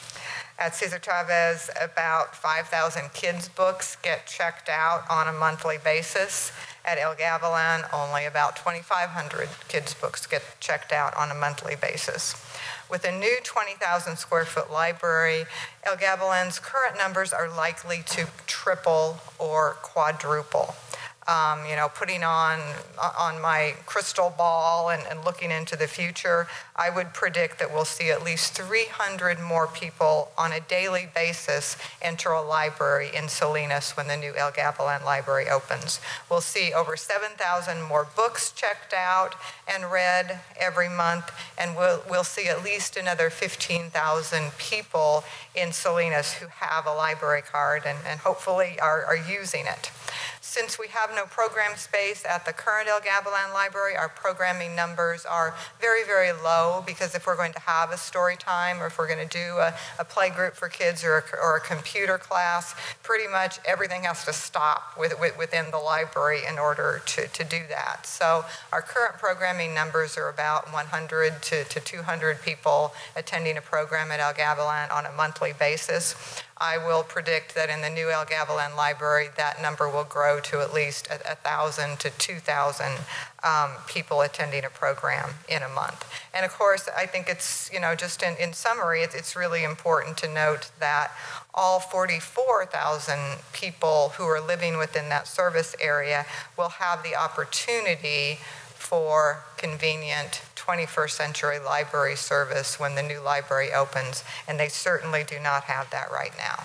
At Cesar Chavez, about five thousand kids' books get checked out on a monthly basis. At El Gavilan, only about twenty-five hundred kids' books get checked out on a monthly basis. With a new twenty thousand square foot library, El Gavilan's current numbers are likely to triple or quadruple. Um, you know, putting on on my crystal ball and, and looking into the future, I would predict that we'll see at least three hundred more people on a daily basis enter a library in Salinas when the new El Gavilan Library opens. We'll see over seven thousand more books checked out and read every month, and we'll, we'll see at least another fifteen thousand people in Salinas who have a library card and, and hopefully are, are using it. Since we have no program space at the current El Gavilan Library, our programming numbers are very, very low, because if we're going to have a story time or if we're going to do a, a play group for kids or a, or a computer class, pretty much everything has to stop with, with, within the library in order to, to do that. So our current programming numbers are about one hundred to two hundred people attending a program at El Gavilan on a monthly basis. I will predict that in the new El Gavilan Library, that number will grow to at least one thousand to two thousand um, people attending a program in a month. And of course, I think it's, you know, just in, in summary, it's, it's really important to note that all forty-four thousand people who are living within that service area will have the opportunity for convenient twenty-first century library service when the new library opens, and they certainly do not have that right now.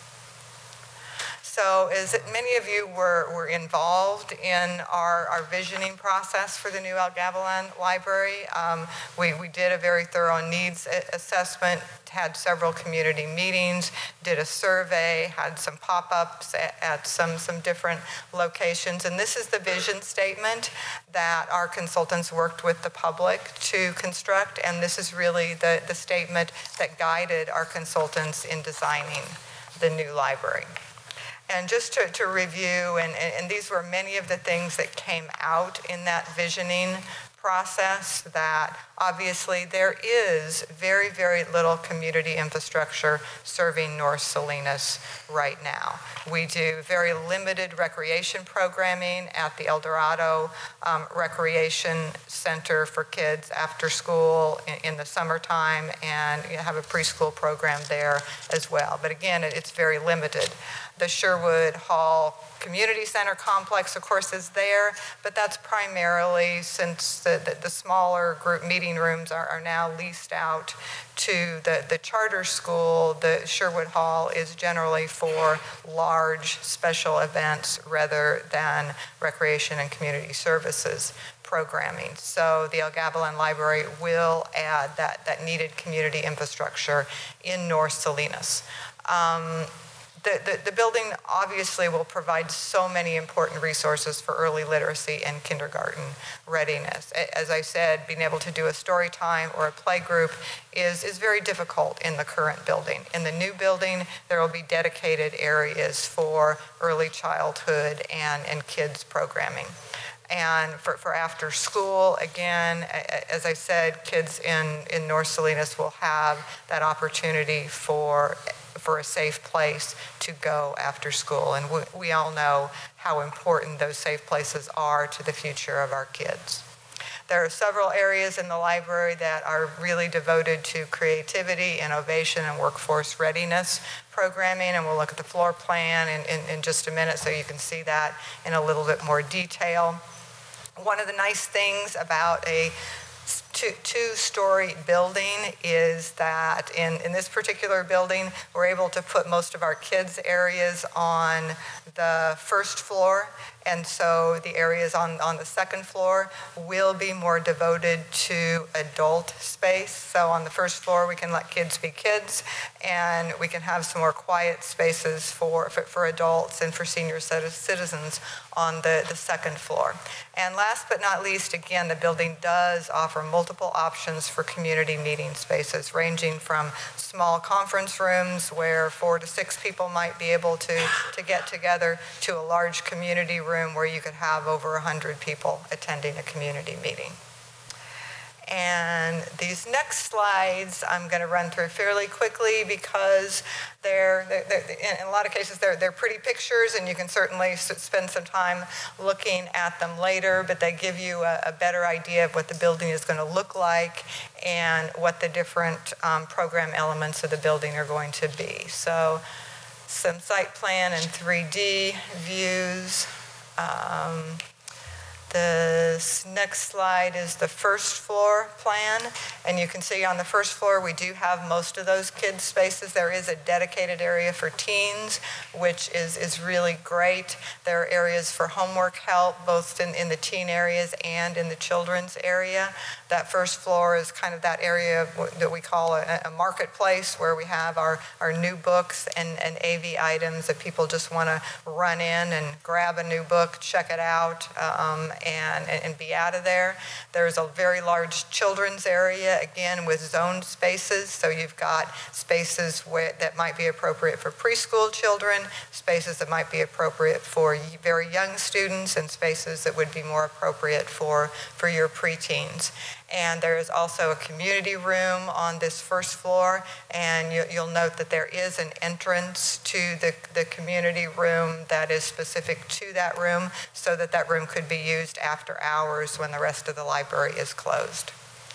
So as many of you were, were involved in our, our visioning process for the new El Gavilan Library, um, we, we did a very thorough needs assessment, had several community meetings, did a survey, had some pop-ups at, at some, some different locations. And this is the vision statement that our consultants worked with the public to construct. And this is really the, the statement that guided our consultants in designing the new library. And just to, to review, and, and these were many of the things that came out in that visioning process, that obviously there is very, very little community infrastructure serving North Salinas right now. We do very limited recreation programming at the El Dorado um, Recreation Center for kids after school in, in the summertime, and you have a preschool program there as well. But again, it, it's very limited. The Sherwood Hall Community Center complex, of course, is there, but that's primarily, since the, the, the smaller group meeting rooms are, are now leased out to the, the charter school. The Sherwood Hall is generally for large special events rather than recreation and community services programming. So the El Gavilan Library will add that, that needed community infrastructure in North Salinas. Um, The, the, the building obviously will provide so many important resources for early literacy and kindergarten readiness. As I said, being able to do a story time or a play group is, is very difficult in the current building. In the new building, there will be dedicated areas for early childhood and, and kids programming. And for, for after school, again, as I said, kids in, in North Salinas will have that opportunity for for a safe place to go after school. And we, we all know how important those safe places are to the future of our kids. There are several areas in the library that are really devoted to creativity, innovation, and workforce readiness programming, and we'll look at the floor plan in, in, in just a minute so you can see that in a little bit more detail. One of the nice things about a Two, two-story building is that in, in this particular building, we're able to put most of our kids' areas on the first floor, and so the areas on, on the second floor will be more devoted to adult space. So on the first floor, we can let kids be kids, and we can have some more quiet spaces for, for, for adults and for senior citizens on the, the second floor. And last but not least, again, the building does offer multiple options for community meeting spaces, ranging from small conference rooms where four to six people might be able to, to get together, to a large community room where you could have over one hundred people attending a community meeting. And these next slides I'm going to run through fairly quickly because they're, they're, they're in a lot of cases they're, they're pretty pictures, and you can certainly spend some time looking at them later, but they give you a, a better idea of what the building is going to look like and what the different um, program elements of the building are going to be. So some site plan and three D views. Um, This next slide is the first floor plan, and you can see on the first floor we do have most of those kids spaces. There is a dedicated area for teens, which is, is really great. There are areas for homework help, both in, in the teen areas and in the children's area. That first floor is kind of that area that we call a, a marketplace, where we have our, our new books and, and A V items that people just want to run in and grab a new book, check it out, um, and, and be out of there. There's a very large children's area, again, with zoned spaces. So you've got spaces where, that might be appropriate for preschool children, spaces that might be appropriate for very young students, and spaces that would be more appropriate for, for your preteens. And there is also a community room on this first floor, and you, you'll note that there is an entrance to the, the community room that is specific to that room, so that that room could be used after hours when the rest of the library is closed.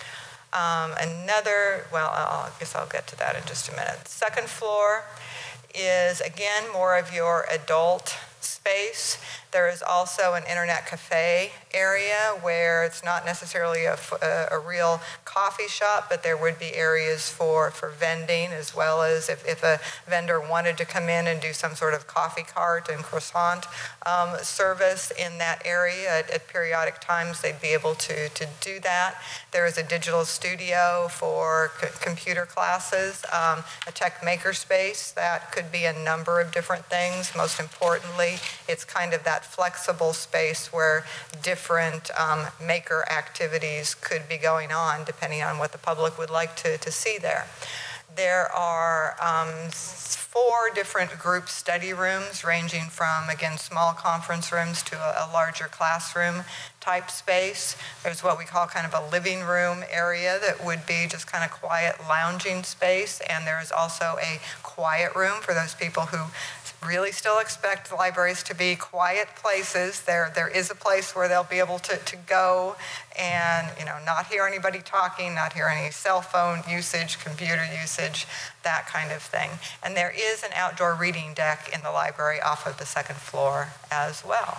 Um, another, well, I'll, I guess I'll get to that in just a minute. Second floor is, again, more of your adult space. There is also an internet cafe area where it's not necessarily a, a, a real coffee shop, but there would be areas for, for vending, as well as if, if a vendor wanted to come in and do some sort of coffee cart and croissant um, service in that area at, at periodic times, they'd be able to, to do that. There is a digital studio for c computer classes, um, a tech maker space that could be a number of different things. Most importantly, it's kind of that flexible space where different um, maker activities could be going on depending on what the public would like to, to see there. There are um, four different group study rooms, ranging from, again, small conference rooms to a, a larger classroom type space. There's what we call kind of a living room area that would be just kind of quiet lounging space, and there is also a quiet room for those people who really still expect the libraries to be quiet places. There, there is a place where they'll be able to, to go and, you know, not hear anybody talking, not hear any cell phone usage, computer usage, that kind of thing. And there is an outdoor reading deck in the library off of the second floor as well.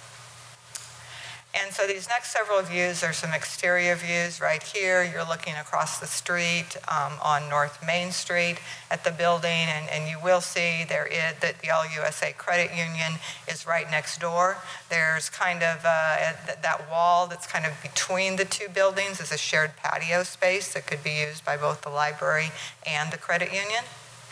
And so these next several views are some exterior views. Right here, you're looking across the street um, on North Main Street at the building, and, and you will see there is that the All U S A Credit Union is right next door. There's kind of uh, that wall that's kind of between the two buildings is a shared patio space that could be used by both the library and the credit union.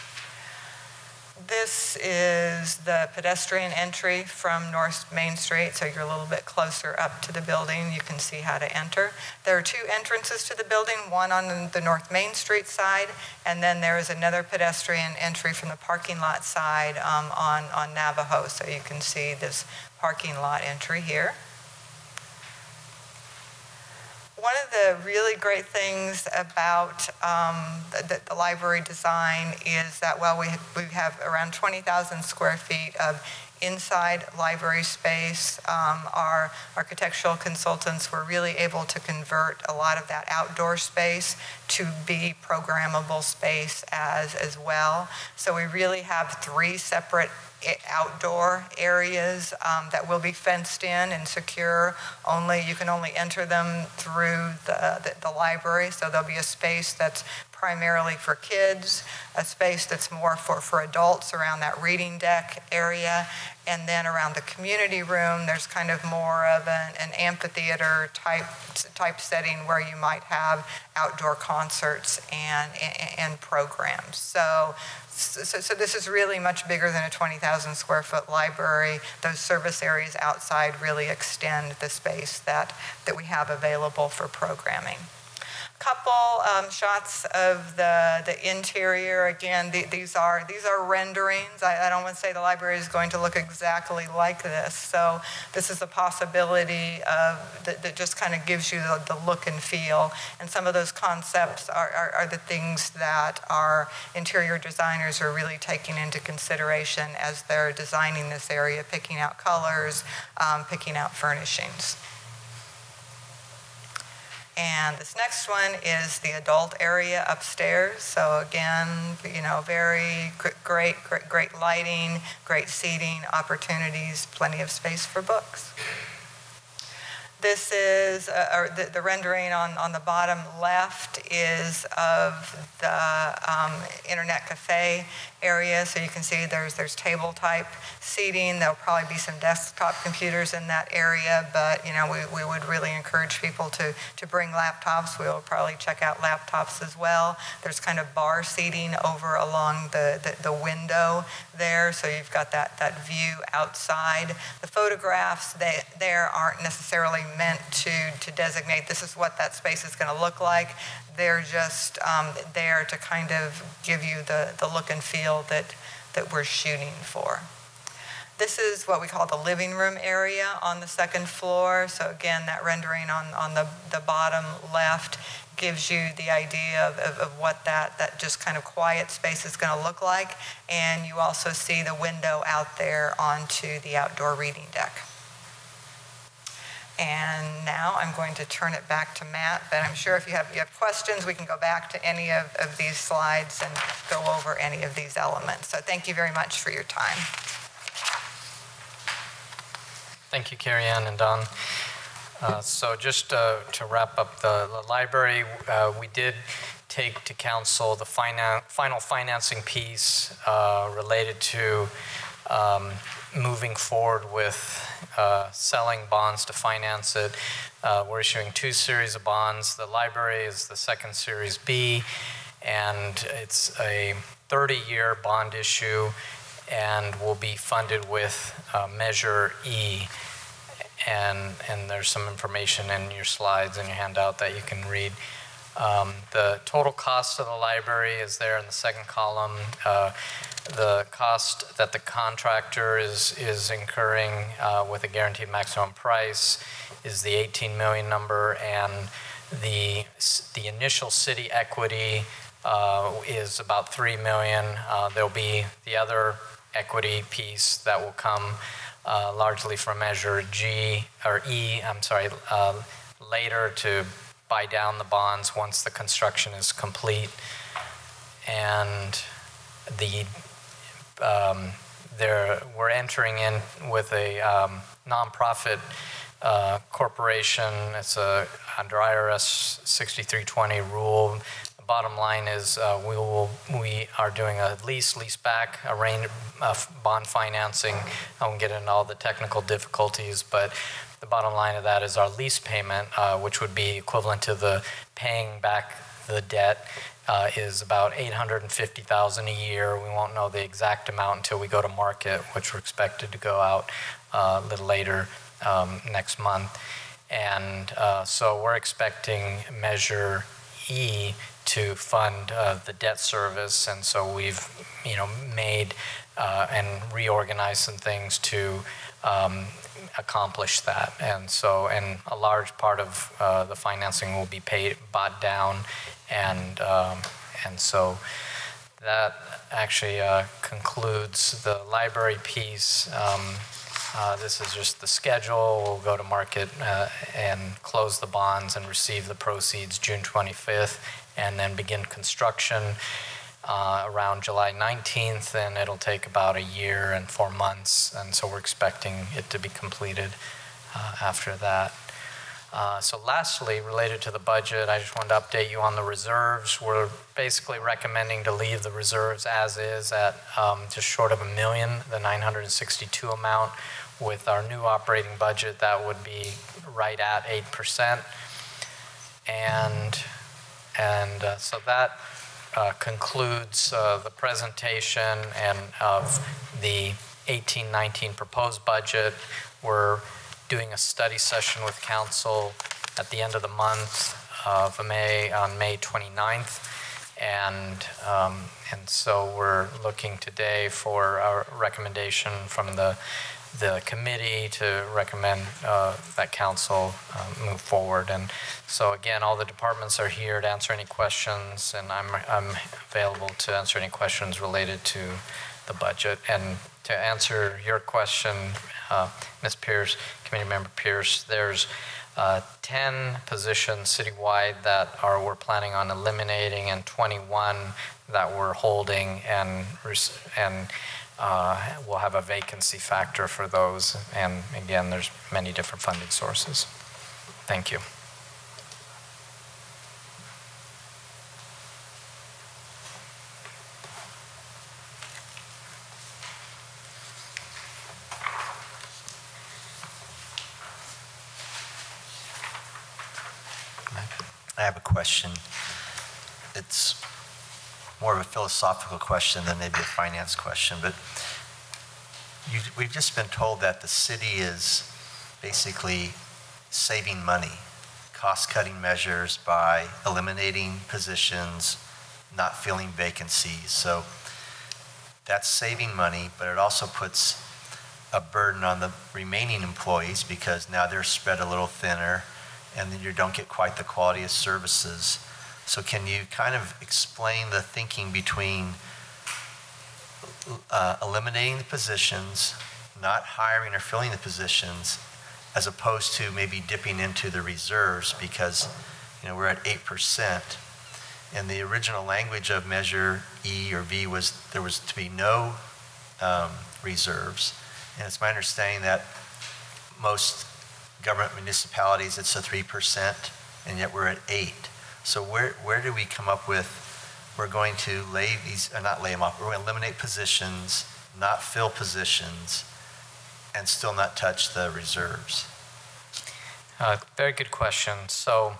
This is the pedestrian entry from North Main Street, so you're a little bit closer up to the building. You can see how to enter. There are two entrances to the building, one on the North Main Street side, and then there is another pedestrian entry from the parking lot side um, on, on Navajo, so you can see this parking lot entry here. One of the really great things about um, the, the library design is that while we, we have around twenty thousand square feet of inside library space, um, our architectural consultants were really able to convert a lot of that outdoor space to be programmable space as, as well. So we really have three separate outdoor areas um, that will be fenced in and secure. Only you can only enter them through the, the, the library, so there'll be a space that's primarily for kids, a space that's more for, for adults around that reading deck area, and then around the community room, there's kind of more of an, an amphitheater type type setting where you might have outdoor concerts and, and, and programs. So, so, so this is really much bigger than a twenty thousand square foot library. Those service areas outside really extend the space that, that we have available for programming. Couple um, shots of the the interior. Again, the, these are these are renderings. I, I don't want to say the library is going to look exactly like this. So this is a possibility of that, that just kind of gives you the, the look and feel. And some of those concepts are, are, are the things that our interior designers are really taking into consideration as they're designing this area, picking out colors, um, picking out furnishings. And this next one is the adult area upstairs. So again, you know, very great, great, great lighting, great seating opportunities, plenty of space for books. This is, uh, or the, the rendering on, on the bottom left is of the um, Internet Cafe area. So you can see there's, there's table type seating. There'll probably be some desktop computers in that area, but you know, we, we would really encourage people to, to bring laptops. We'll probably check out laptops as well. There's kind of bar seating over along the, the, the window there. So you've got that, that view outside. The photographs they, there aren't necessarily meant to, to designate this is what that space is going to look like. They're just um, there to kind of give you the, the look and feel that, that we're shooting for. This is what we call the living room area on the second floor. So again, that rendering on, on the, the bottom left gives you the idea of, of, of what that, that just kind of quiet space is going to look like. And you also see the window out there onto the outdoor reading deck. And now I'm going to turn it back to Matt, but I'm sure if you have, you have questions, we can go back to any of, of these slides and go over any of these elements. So thank you very much for your time. Thank you, Carrie Ann and Don. Uh, so just uh, to wrap up the, the library, uh, we did take to council the finan final financing piece uh, related to um, moving forward with uh, selling bonds to finance it. Uh, we're issuing two series of bonds. The library is the second series B, and it's a thirty year bond issue and will be funded with uh, Measure E. And, and there's some information in your slides and your handout that you can read. Um, the total cost of the library is there in the second column. Uh, the cost that the contractor is, is incurring uh, with a guaranteed maximum price is the eighteen million number, and the, the initial city equity uh, is about three million. Uh, there'll be the other equity piece that will come uh, largely from Measure G, or E, I'm sorry, uh, later to buy down the bonds once the construction is complete. And the um, there we're entering in with a um, nonprofit uh, corporation. It's a under I R S sixty-three twenty rule. The bottom line is uh, we will we are doing a lease lease back a rain uh, bond financing. I won't get into all the technical difficulties, but the bottom line of that is our lease payment, uh, which would be equivalent to the paying back the debt, uh, is about eight hundred fifty thousand dollars a year. We won't know the exact amount until we go to market, which we're expected to go out uh, a little later um, next month. And uh, so we're expecting Measure E to fund uh, the debt service, and so we've, you know, made uh, and reorganized some things to um, accomplish that. And so, and a large part of uh, the financing will be paid, bought down, and um, and so that actually uh, concludes the library piece. Um, uh, this is just the schedule. We'll go to market uh, and close the bonds and receive the proceeds June twenty-fifth, and then begin construction uh, around July nineteenth, and it'll take about a year and four months, and so we're expecting it to be completed uh, after that. Uh, so lastly, related to the budget, I just wanted to update you on the reserves. We're basically recommending to leave the reserves as is at um, just short of a million, the nine hundred sixty-two amount. With our new operating budget, that would be right at eight percent. And, and uh, so that uh, concludes uh, the presentation and of the eighteen nineteen proposed budget. We're doing a study session with council at the end of the month of May, on May twenty-ninth. And, um, and so we're looking today for our recommendation from the, the committee to recommend uh, that council uh, move forward. And so again, all the departments are here to answer any questions, and I'm, I'm available to answer any questions related to the budget. And to answer your question, uh, Miz Pierce, Committee Member Pierce, there's uh, ten positions citywide that are we're planning on eliminating, and twenty-one that we're holding, and and uh, we'll have a vacancy factor for those. And again, there's many different funding sources. Thank you. I have a question. It's more of a philosophical question than maybe a finance question, but you, we've just been told that the city is basically saving money, cost-cutting measures by eliminating positions, not filling vacancies. So that's saving money, but it also puts a burden on the remaining employees because now they're spread a little thinner, and then you don't get quite the quality of services. So can you kind of explain the thinking between uh, eliminating the positions, not hiring or filling the positions, as opposed to maybe dipping into the reserves, because you know we're at eight percent, and the original language of Measure E or V was there was to be no um, reserves, and it's my understanding that most government municipalities, it's a three percent, and yet we're at eight. So where where do we come up with, we're going to lay these, uh, not lay them off, we're going to eliminate positions, not fill positions, and still not touch the reserves? Uh, very good question. So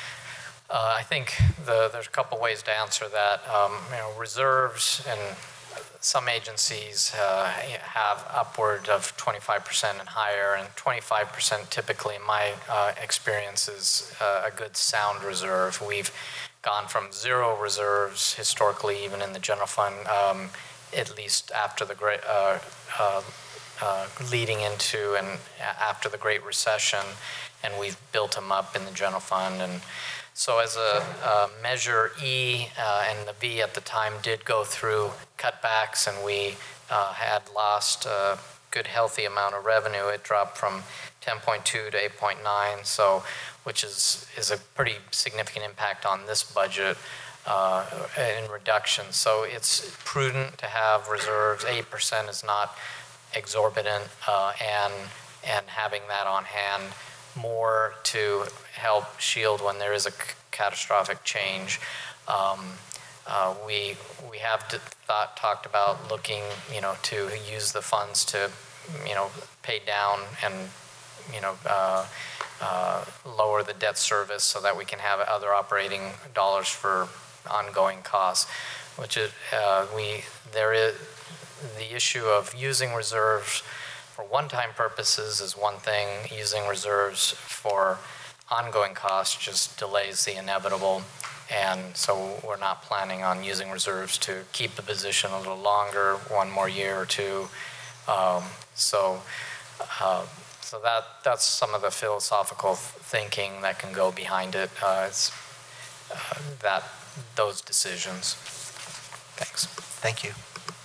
uh, I think the, there's a couple ways to answer that. Um, you know, reserves and some agencies uh, have upward of twenty-five percent and higher, and twenty-five percent typically, in my uh, experience, is uh, a good sound reserve. We've gone from zero reserves historically, even in the general fund, um, at least after the great, uh, uh, uh, leading into and after the Great Recession, and we've built them up in the general fund. And so as a uh, Measure E uh, and the V at the time did go through cutbacks, and we uh, had lost a good healthy amount of revenue. It dropped from ten point two to eight point nine, so which is, is a pretty significant impact on this budget uh, in reduction. So it's prudent to have reserves. eight percent is not exorbitant, uh, and, and having that on hand more to help shield when there is a catastrophic change. Um, uh, we we have thought talked about looking, you know, to use the funds to, you know, pay down and, you know, uh, uh, lower the debt service so that we can have other operating dollars for ongoing costs. Which is uh, we there is the issue of using reserves for one-time purposes is one thing. Using reserves for ongoing costs just delays the inevitable, and so we're not planning on using reserves to keep the position a little longer, one more year or two. Um, so, uh, so that that's some of the philosophical thinking that can go behind it. Uh, it's uh, that those decisions. Thanks. Thank you.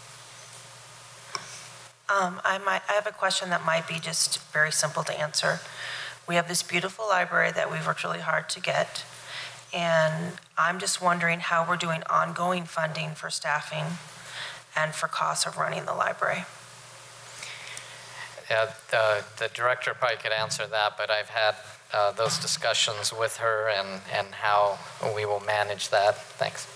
Um, I might, I have a question that might be just very simple to answer. We have this beautiful library that we've worked really hard to get, and I'm just wondering how we're doing ongoing funding for staffing and for costs of running the library. Yeah, the, the director probably could answer that, but I've had uh, those discussions with her and, and how we will manage that. Thanks.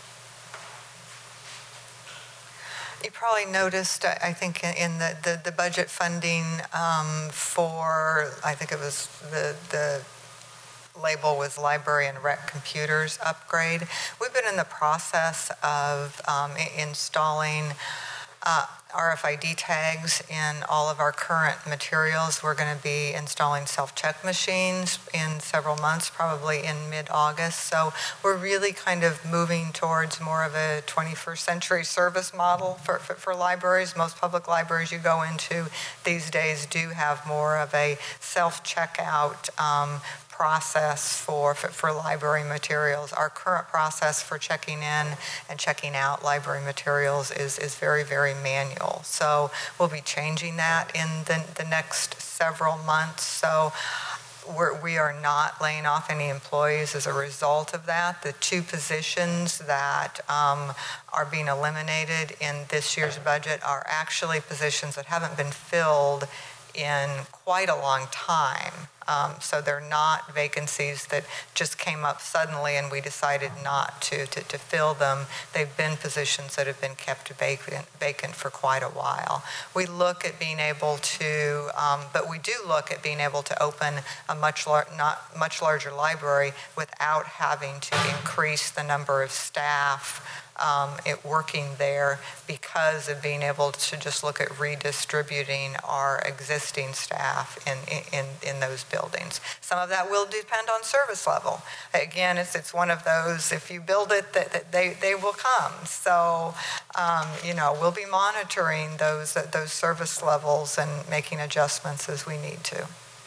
You probably noticed, I I think, in- in the, the, the budget funding um, for, I think it was the, the label was library and rec computers upgrade. We've been in the process of um, i- installing uh, R F I D tags in all of our current materials. We're going to be installing self-check machines in several months, probably in mid-August. So we're really kind of moving towards more of a twenty-first century service model for, for, for libraries. Most public libraries you go into these days do have more of a self-checkout um, process for, for, for library materials. Our current process for checking in and checking out library materials is, is very, very manual. So we'll be changing that in the, the next several months. So we're, we are not laying off any employees as a result of that. The two positions that um, are being eliminated in this year's budget are actually positions that haven't been filled in quite a long time. Um, so they're not vacancies that just came up suddenly and we decided not to, to, to fill them. They've been positions that have been kept vacant, vacant for quite a while. We look at being able to, um, but we do look at being able to open a much, lar- not, much larger library without having to increase the number of staff Um, it working there because of being able to just look at redistributing our existing staff in, in, in those buildings. Some of that will depend on service level. Again, it's, it's one of those, if you build it, that, that they, they will come. So, um, you know, we'll be monitoring those, those service levels and making adjustments as we need to.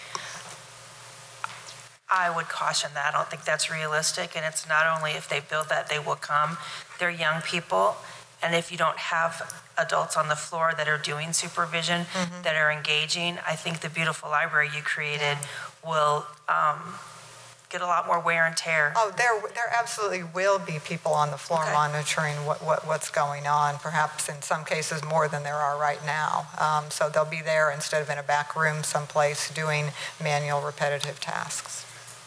I would caution that. I don't think that's realistic, and it's not only if they build that, they will come. They're young people, and if you don't have adults on the floor that are doing supervision, mm-hmm. that are engaging, I think the beautiful library you created will um, get a lot more wear and tear. Oh, there there absolutely will be people on the floor okay. monitoring what, what, what's going on, perhaps in some cases more than there are right now. Um, so they'll be there instead of in a back room someplace doing manual repetitive tasks.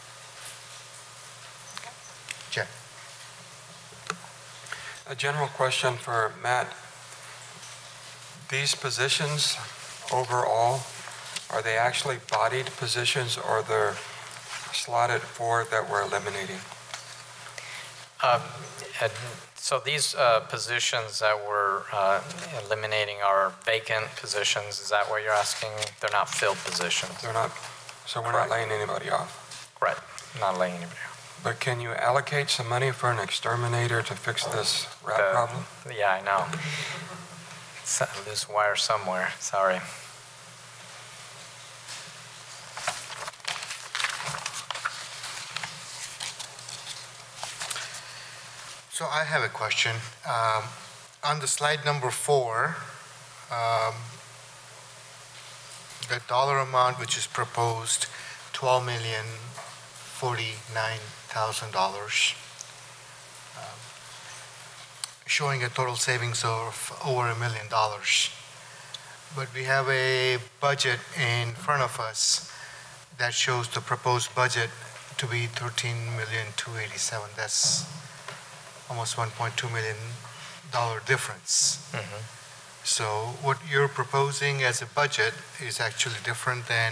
A general question for Matt. These positions overall, are they actually bodied positions or they're slotted for that we're eliminating? Um, so these uh, positions that we're uh, eliminating are vacant positions. Is that what you're asking? They're not filled positions. They're not, so we're Correct. Not laying anybody off? Right, not laying anybody off. But can you allocate some money for an exterminator to fix this rat the, problem? Yeah, I know. It's a loose wire somewhere, sorry. So I have a question. Um, on the slide number four, um, the dollar amount which is proposed, twelve million forty-nine thousand dollars, um, showing a total savings of over a million dollars. But we have a budget in front of us that shows the proposed budget to be thirteen million two hundred eighty-seven thousand. That's almost one point two million dollars difference. Mm-hmm. So what you're proposing as a budget is actually different than,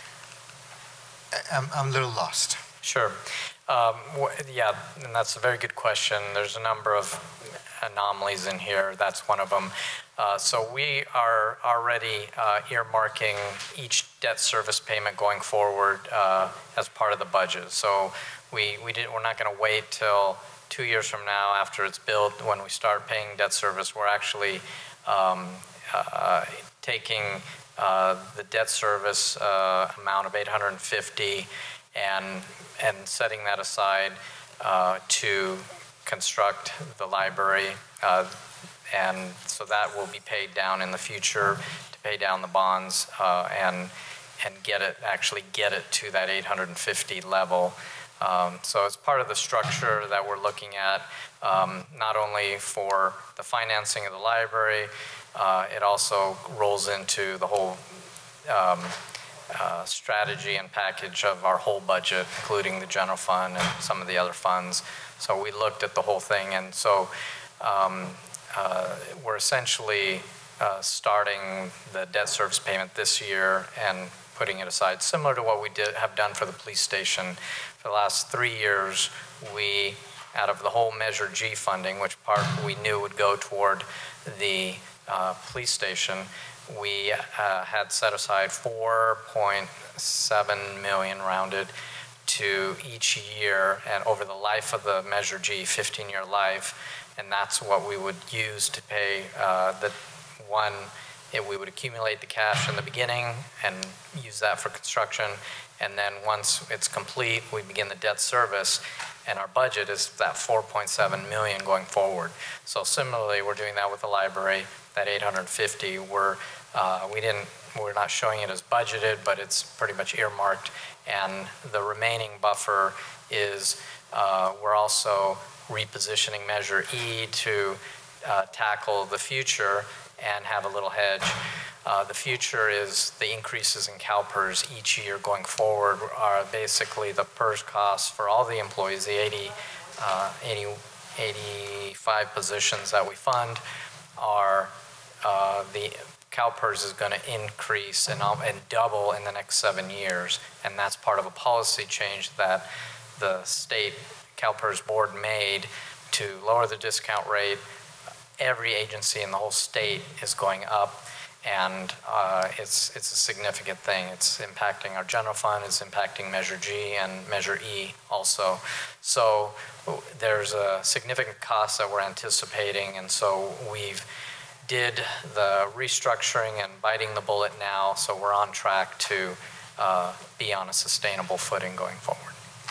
I'm, I'm a little lost. Sure. Um, yeah, and that's a very good question. There's a number of anomalies in here. That's one of them. Uh, so we are already uh, earmarking each debt service payment going forward uh, as part of the budget. So we, we did, we're not going to wait till two years from now after it's built when we start paying debt service. We're actually um, uh, taking uh, the debt service uh, amount of eight hundred fifty and and setting that aside uh, to construct the library, uh, and so that will be paid down in the future to pay down the bonds uh, and and get it actually get it to that eight hundred fifty level. Um, so it's part of the structure that we're looking at, um, not only for the financing of the library, uh, it also rolls into the whole um, uh, strategy and package of our whole budget, including the general fund and some of the other funds. So we looked at the whole thing, and so um, uh, we're essentially uh, starting the debt service payment this year and putting it aside, similar to what we did have done for the police station. For the last three years, we, out of the whole Measure G funding, which part we knew would go toward the uh, police station, we uh, had set aside four point seven million rounded to each year, and over the life of the Measure G, fifteen-year life, and that's what we would use to pay uh, the one. It, we would accumulate the cash in the beginning and use that for construction, and then once it's complete, we begin the debt service, and our budget is that four point seven million going forward. So similarly, we're doing that with the library. That eight hundred fifty, we're uh, we didn't we're not showing it as budgeted, but it's pretty much earmarked, and the remaining buffer is uh, we're also repositioning Measure E to uh, tackle the future and have a little hedge. Uh, the future is the increases in CalPERS each year going forward are basically the PERS costs for all the employees, the eighty, uh, eighty, eighty-five positions that we fund are, uh, the CalPERS is going to increase and, um, and double in the next seven years. And that's part of a policy change that the state CalPERS board made to lower the discount rate. Every agency in the whole state is going up, and uh, it's it's a significant thing. It's impacting our general fund, it's impacting Measure G and Measure E also. So there's a significant cost that we're anticipating, and so we've did the restructuring and biting the bullet now, so we're on track to uh, be on a sustainable footing going forward.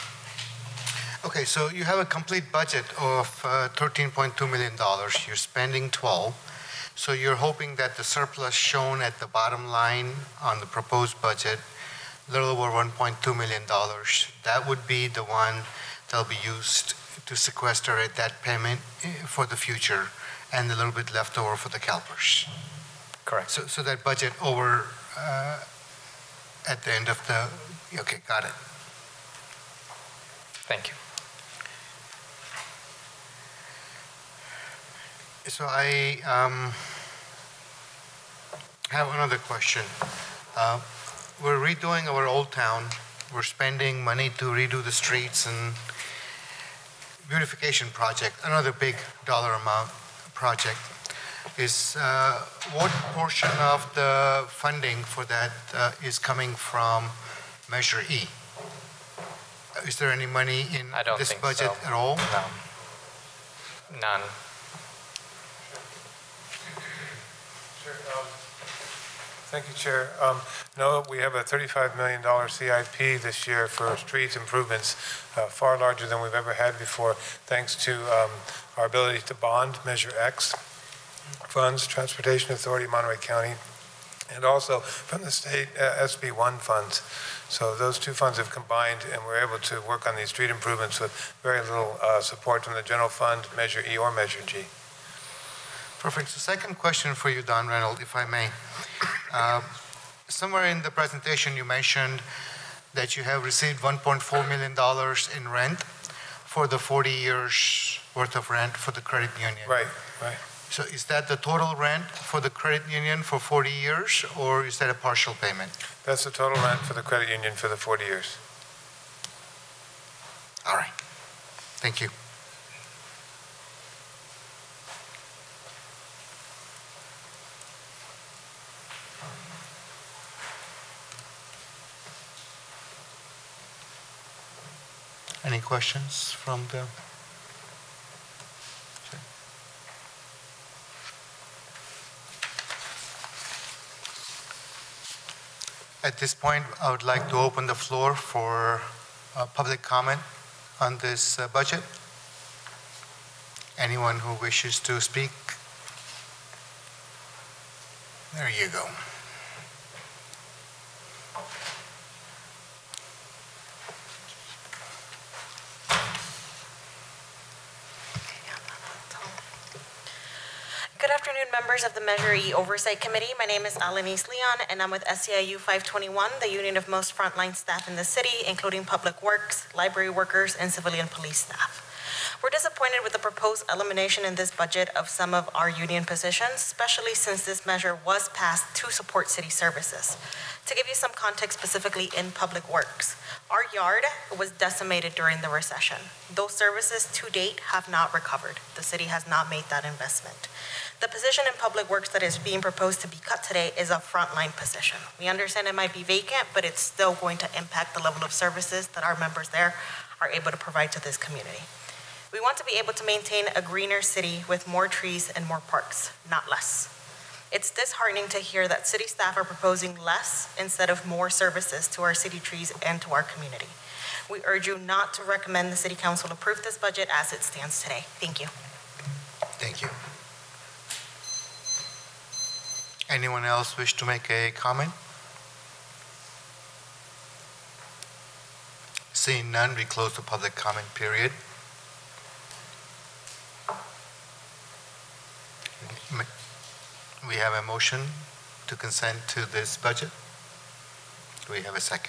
Okay, so you have a complete budget of uh, thirteen point two million dollars. You're spending twelve. So you're hoping that the surplus shown at the bottom line on the proposed budget, a little over one point two million dollars, that would be the one that'll be used to sequester at that payment for the future, and a little bit left over for the CalPERS. Correct. So, so that budget over uh, at the end of the, okay, got it. Thank you. So I um, have another question. Uh, we're redoing our old town. We're spending money to redo the streets and beautification project, another big dollar amount project. Is uh, what portion of the funding for that uh, is coming from Measure E? Is there any money in I don't this think budget so. at all? No. None. Thank you, Chair. Um, no, we have a thirty-five million dollars C I P this year for street improvements, uh, far larger than we've ever had before, thanks to um, our ability to bond Measure X funds, Transportation Authority, Monterey County, and also from the state uh, S B one funds. So those two funds have combined, and we're able to work on these street improvements with very little uh, support from the general fund, Measure E or Measure G. Perfect. So second question for you, Don Reynolds, if I may. Uh, somewhere in the presentation you mentioned that you have received one point four million dollars in rent for the forty years worth of rent for the credit union. Right, right. So is that the total rent for the credit union for forty years, or is that a partial payment? That's the total rent for the credit union for the forty years. All right. Thank you. Any questions from the? At this point, I would like to open the floor for uh, public comment on this uh, budget. Anyone who wishes to speak? There you go. Good afternoon, members of the Measure E Oversight Committee. My name is Alanis Leon, and I'm with S C I U five twenty-one, the union of most frontline staff in the city, including public works, library workers, and civilian police staff. We're disappointed with the proposed elimination in this budget of some of our union positions, especially since this measure was passed to support city services. To give you some context specifically in public works, our yard was decimated during the recession. Those services to date have not recovered. The city has not made that investment. The position in public works that is being proposed to be cut today is a frontline position. We understand it might be vacant, but it's still going to impact the level of services that our members there are able to provide to this community. We want to be able to maintain a greener city with more trees and more parks, not less. It's disheartening to hear that city staff are proposing less instead of more services to our city trees and to our community. We urge you not to recommend the City Council approve this budget as it stands today. Thank you. Thank you. Anyone else wish to make a comment? Seeing none, we close the public comment period. We have a motion to consent to this budget. Do we have a second?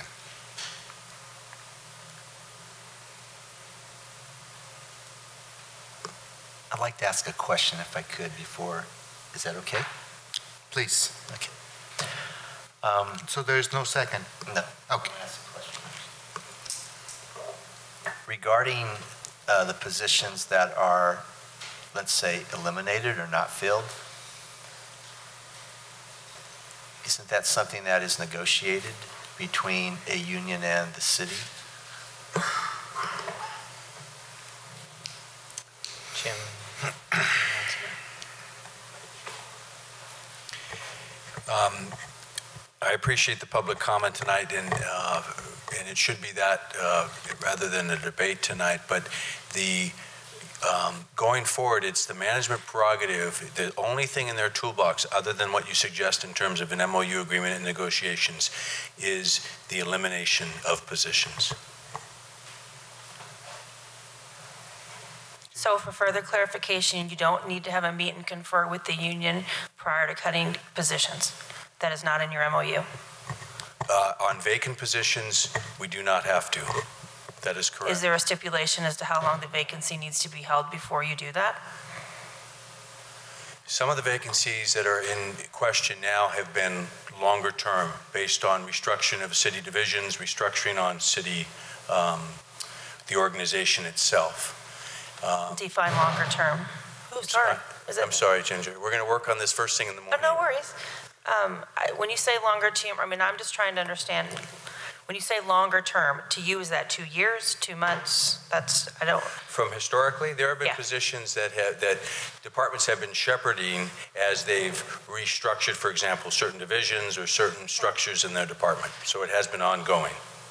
I'd like to ask a question if I could before, is that okay? Please. Okay. Um, So there is no second? No. Okay. Regarding uh, the positions that are, let's say, eliminated or not filled, isn't that something that is negotiated between a union and the city? Jim. Um, I appreciate the public comment tonight, and uh, and it should be that uh, rather than a debate tonight. But the um, going forward, it's the management prerogative. The only thing in their toolbox, other than what you suggest in terms of an M O U agreement and negotiations, is the elimination of positions. So for further clarification, you don't need to have a meet and confer with the union prior to cutting positions. That is not in your M O U. Uh, on vacant positions, we do not have to. That is correct. Is there a stipulation as to how long the vacancy needs to be held before you do that? Some of the vacancies that are in question now have been longer term, based on restructuring of city divisions, restructuring on city, um, the organization itself. Um, Define longer term. Oh, sorry. Is it? I'm sorry, Ginger. We're going to work on this first thing in the morning. Oh, no worries. Um, I, when you say longer term, I mean, I'm just trying to understand. When you say longer term, to you, is that two years, two months? That's, I don't. From historically, there have been Yeah. positions that have, that departments have been shepherding as they've restructured, for example, certain divisions or certain structures in their department. So it has been ongoing.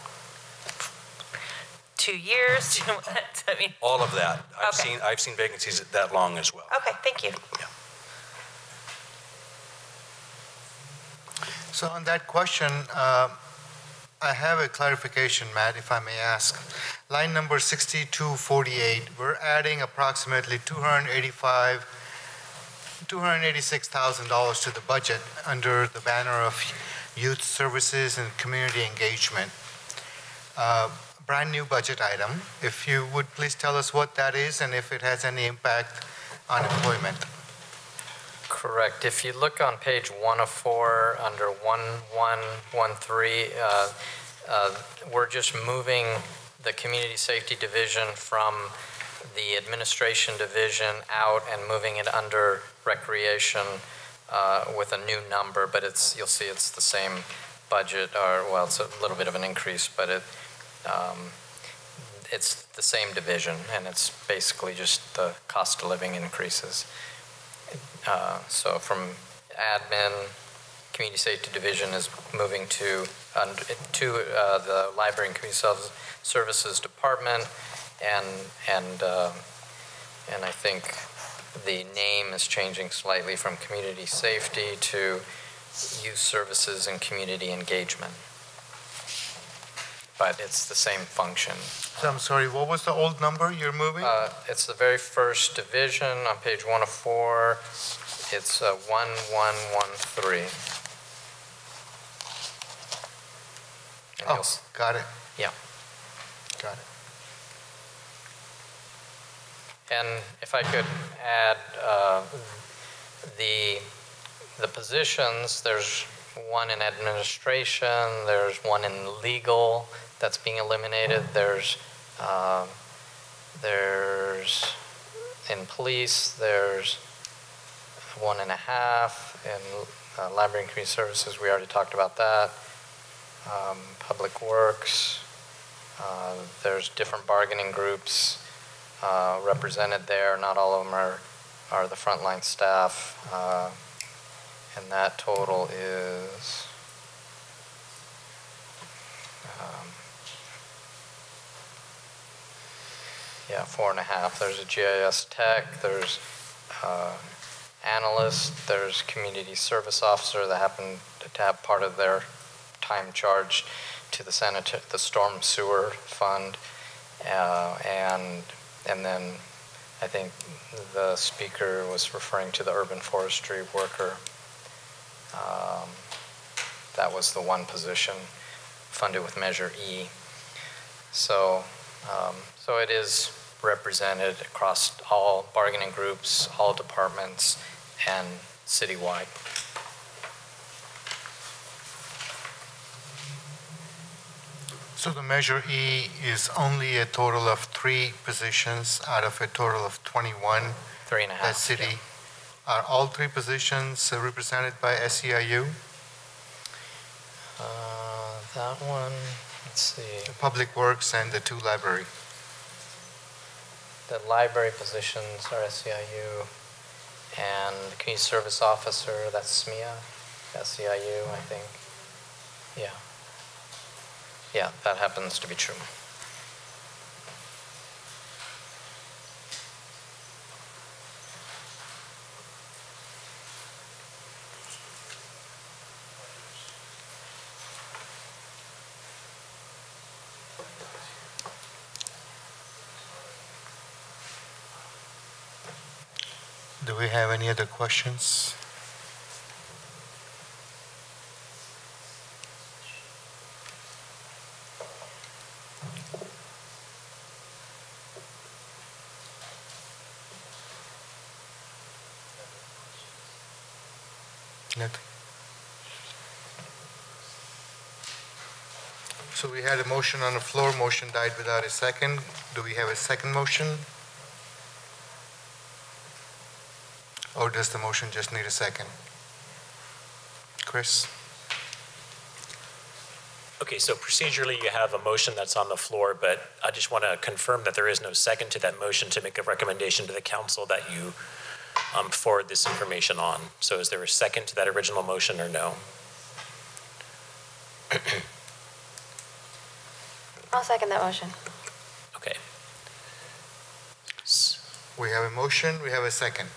Two years, two months, I mean. All of that. I've Okay. seen, I've seen vacancies that long as well. Okay, thank you. Yeah. So on that question, uh, I have a clarification, Matt, if I may ask. Line number sixty-two forty-eight, we're adding approximately two hundred eighty-five, two hundred eighty-six thousand dollars to the budget under the banner of youth services and community engagement. Uh, brand new budget item. If you would please tell us what that is and if it has any impact on employment. Correct. If you look on page one of four, under one one one three, uh, uh, we're just moving the Community Safety Division from the Administration Division out and moving it under Recreation uh, with a new number, but it's, you'll see it's the same budget, or, well, it's a little bit of an increase, but it, um, it's the same division, and it's basically just the cost of living increases. Uh, so from admin, Community Safety Division is moving to uh, to uh, the Library and Community Services Department, and and uh, and I think the name is changing slightly from Community Safety to Youth Services and Community Engagement. But it's the same function. So I'm sorry, what was the old number you're moving? Uh, it's the very first division on page one of four. It's uh, one one one three. And Oh, you'll s- got it. Yeah. Got it. And if I could add uh, the the positions, there's one in administration, there's one in legal that's being eliminated, there's uh, there's in police, there's one and a half in uh, library and community services. We already talked about that. Um, public works. Uh, there's different bargaining groups uh, represented there. Not all of them are are the frontline staff, uh, and that total is. Um, yeah, four and a half. There's a G I S tech. There's uh, analyst. There's community service officer that happen to have part of their time charged to the sanitary, the storm sewer fund, uh, and and then I think the speaker was referring to the urban forestry worker. Um, that was the one position funded with Measure E. So, um, so it is represented across all bargaining groups, all departments, and citywide. So the Measure E is only a total of three positions out of a total of twenty-one. Three and a half. That city. Are all three positions uh, represented by S E I U? Uh, that one, let's see. The Public Works and the two library. The library positions are S E I U, and the community service officer, that's S M I A, S E I U, I think. Yeah. Yeah, that happens to be true. Do we have any other questions? Nothing. So we had a motion on the floor, motion died without a second. Do we have a second motion? Or does the motion just need a second? Chris? Okay, so procedurally, you have a motion that's on the floor, but I just want to confirm that there is no second to that motion to make a recommendation to the council that you um, forward this information on. So is there a second to that original motion or no? I'll second that motion. Okay. We have a motion, we have a second.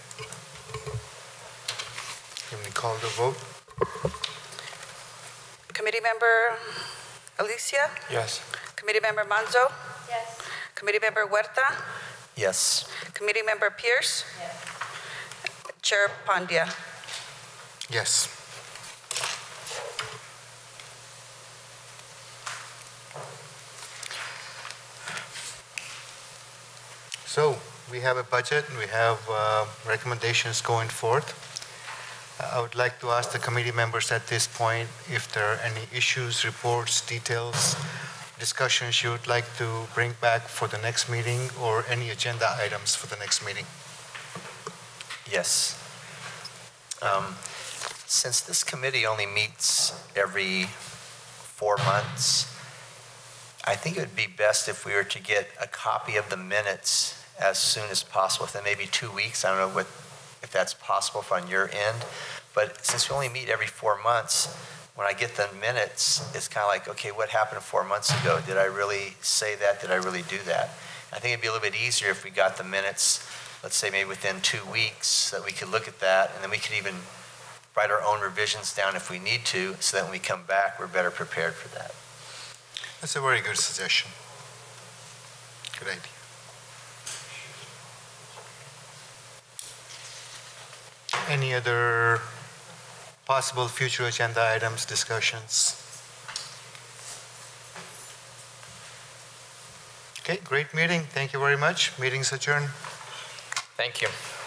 Can we call the vote? Committee Member Alicia? Yes. Committee Member Manzo? Yes. Committee Member Huerta? Yes. Committee Member Pierce? Yes. Chair Pandya? Yes. So we have a budget, we have uh, recommendations going forth. I would like to ask the committee members at this point if there are any issues, reports, details, discussions you would like to bring back for the next meeting or any agenda items for the next meeting. Yes. Um, Since this committee only meets every four months, I think it would be best if we were to get a copy of the minutes as soon as possible, within maybe two weeks. I don't know what, if that's possible from your end, but since we only meet every four months, when I get the minutes, it's kind of like, okay, what happened four months ago? Did I really say that? Did I really do that? I think it'd be a little bit easier if we got the minutes, let's say maybe within two weeks, so that we could look at that, and then we could even write our own revisions down if we need to, so that when we come back, we're better prepared for that. That's a very good suggestion. Good idea. Any other possible future agenda items, discussions? Okay, great meeting. Thank you very much. Meeting's adjourned. Thank you.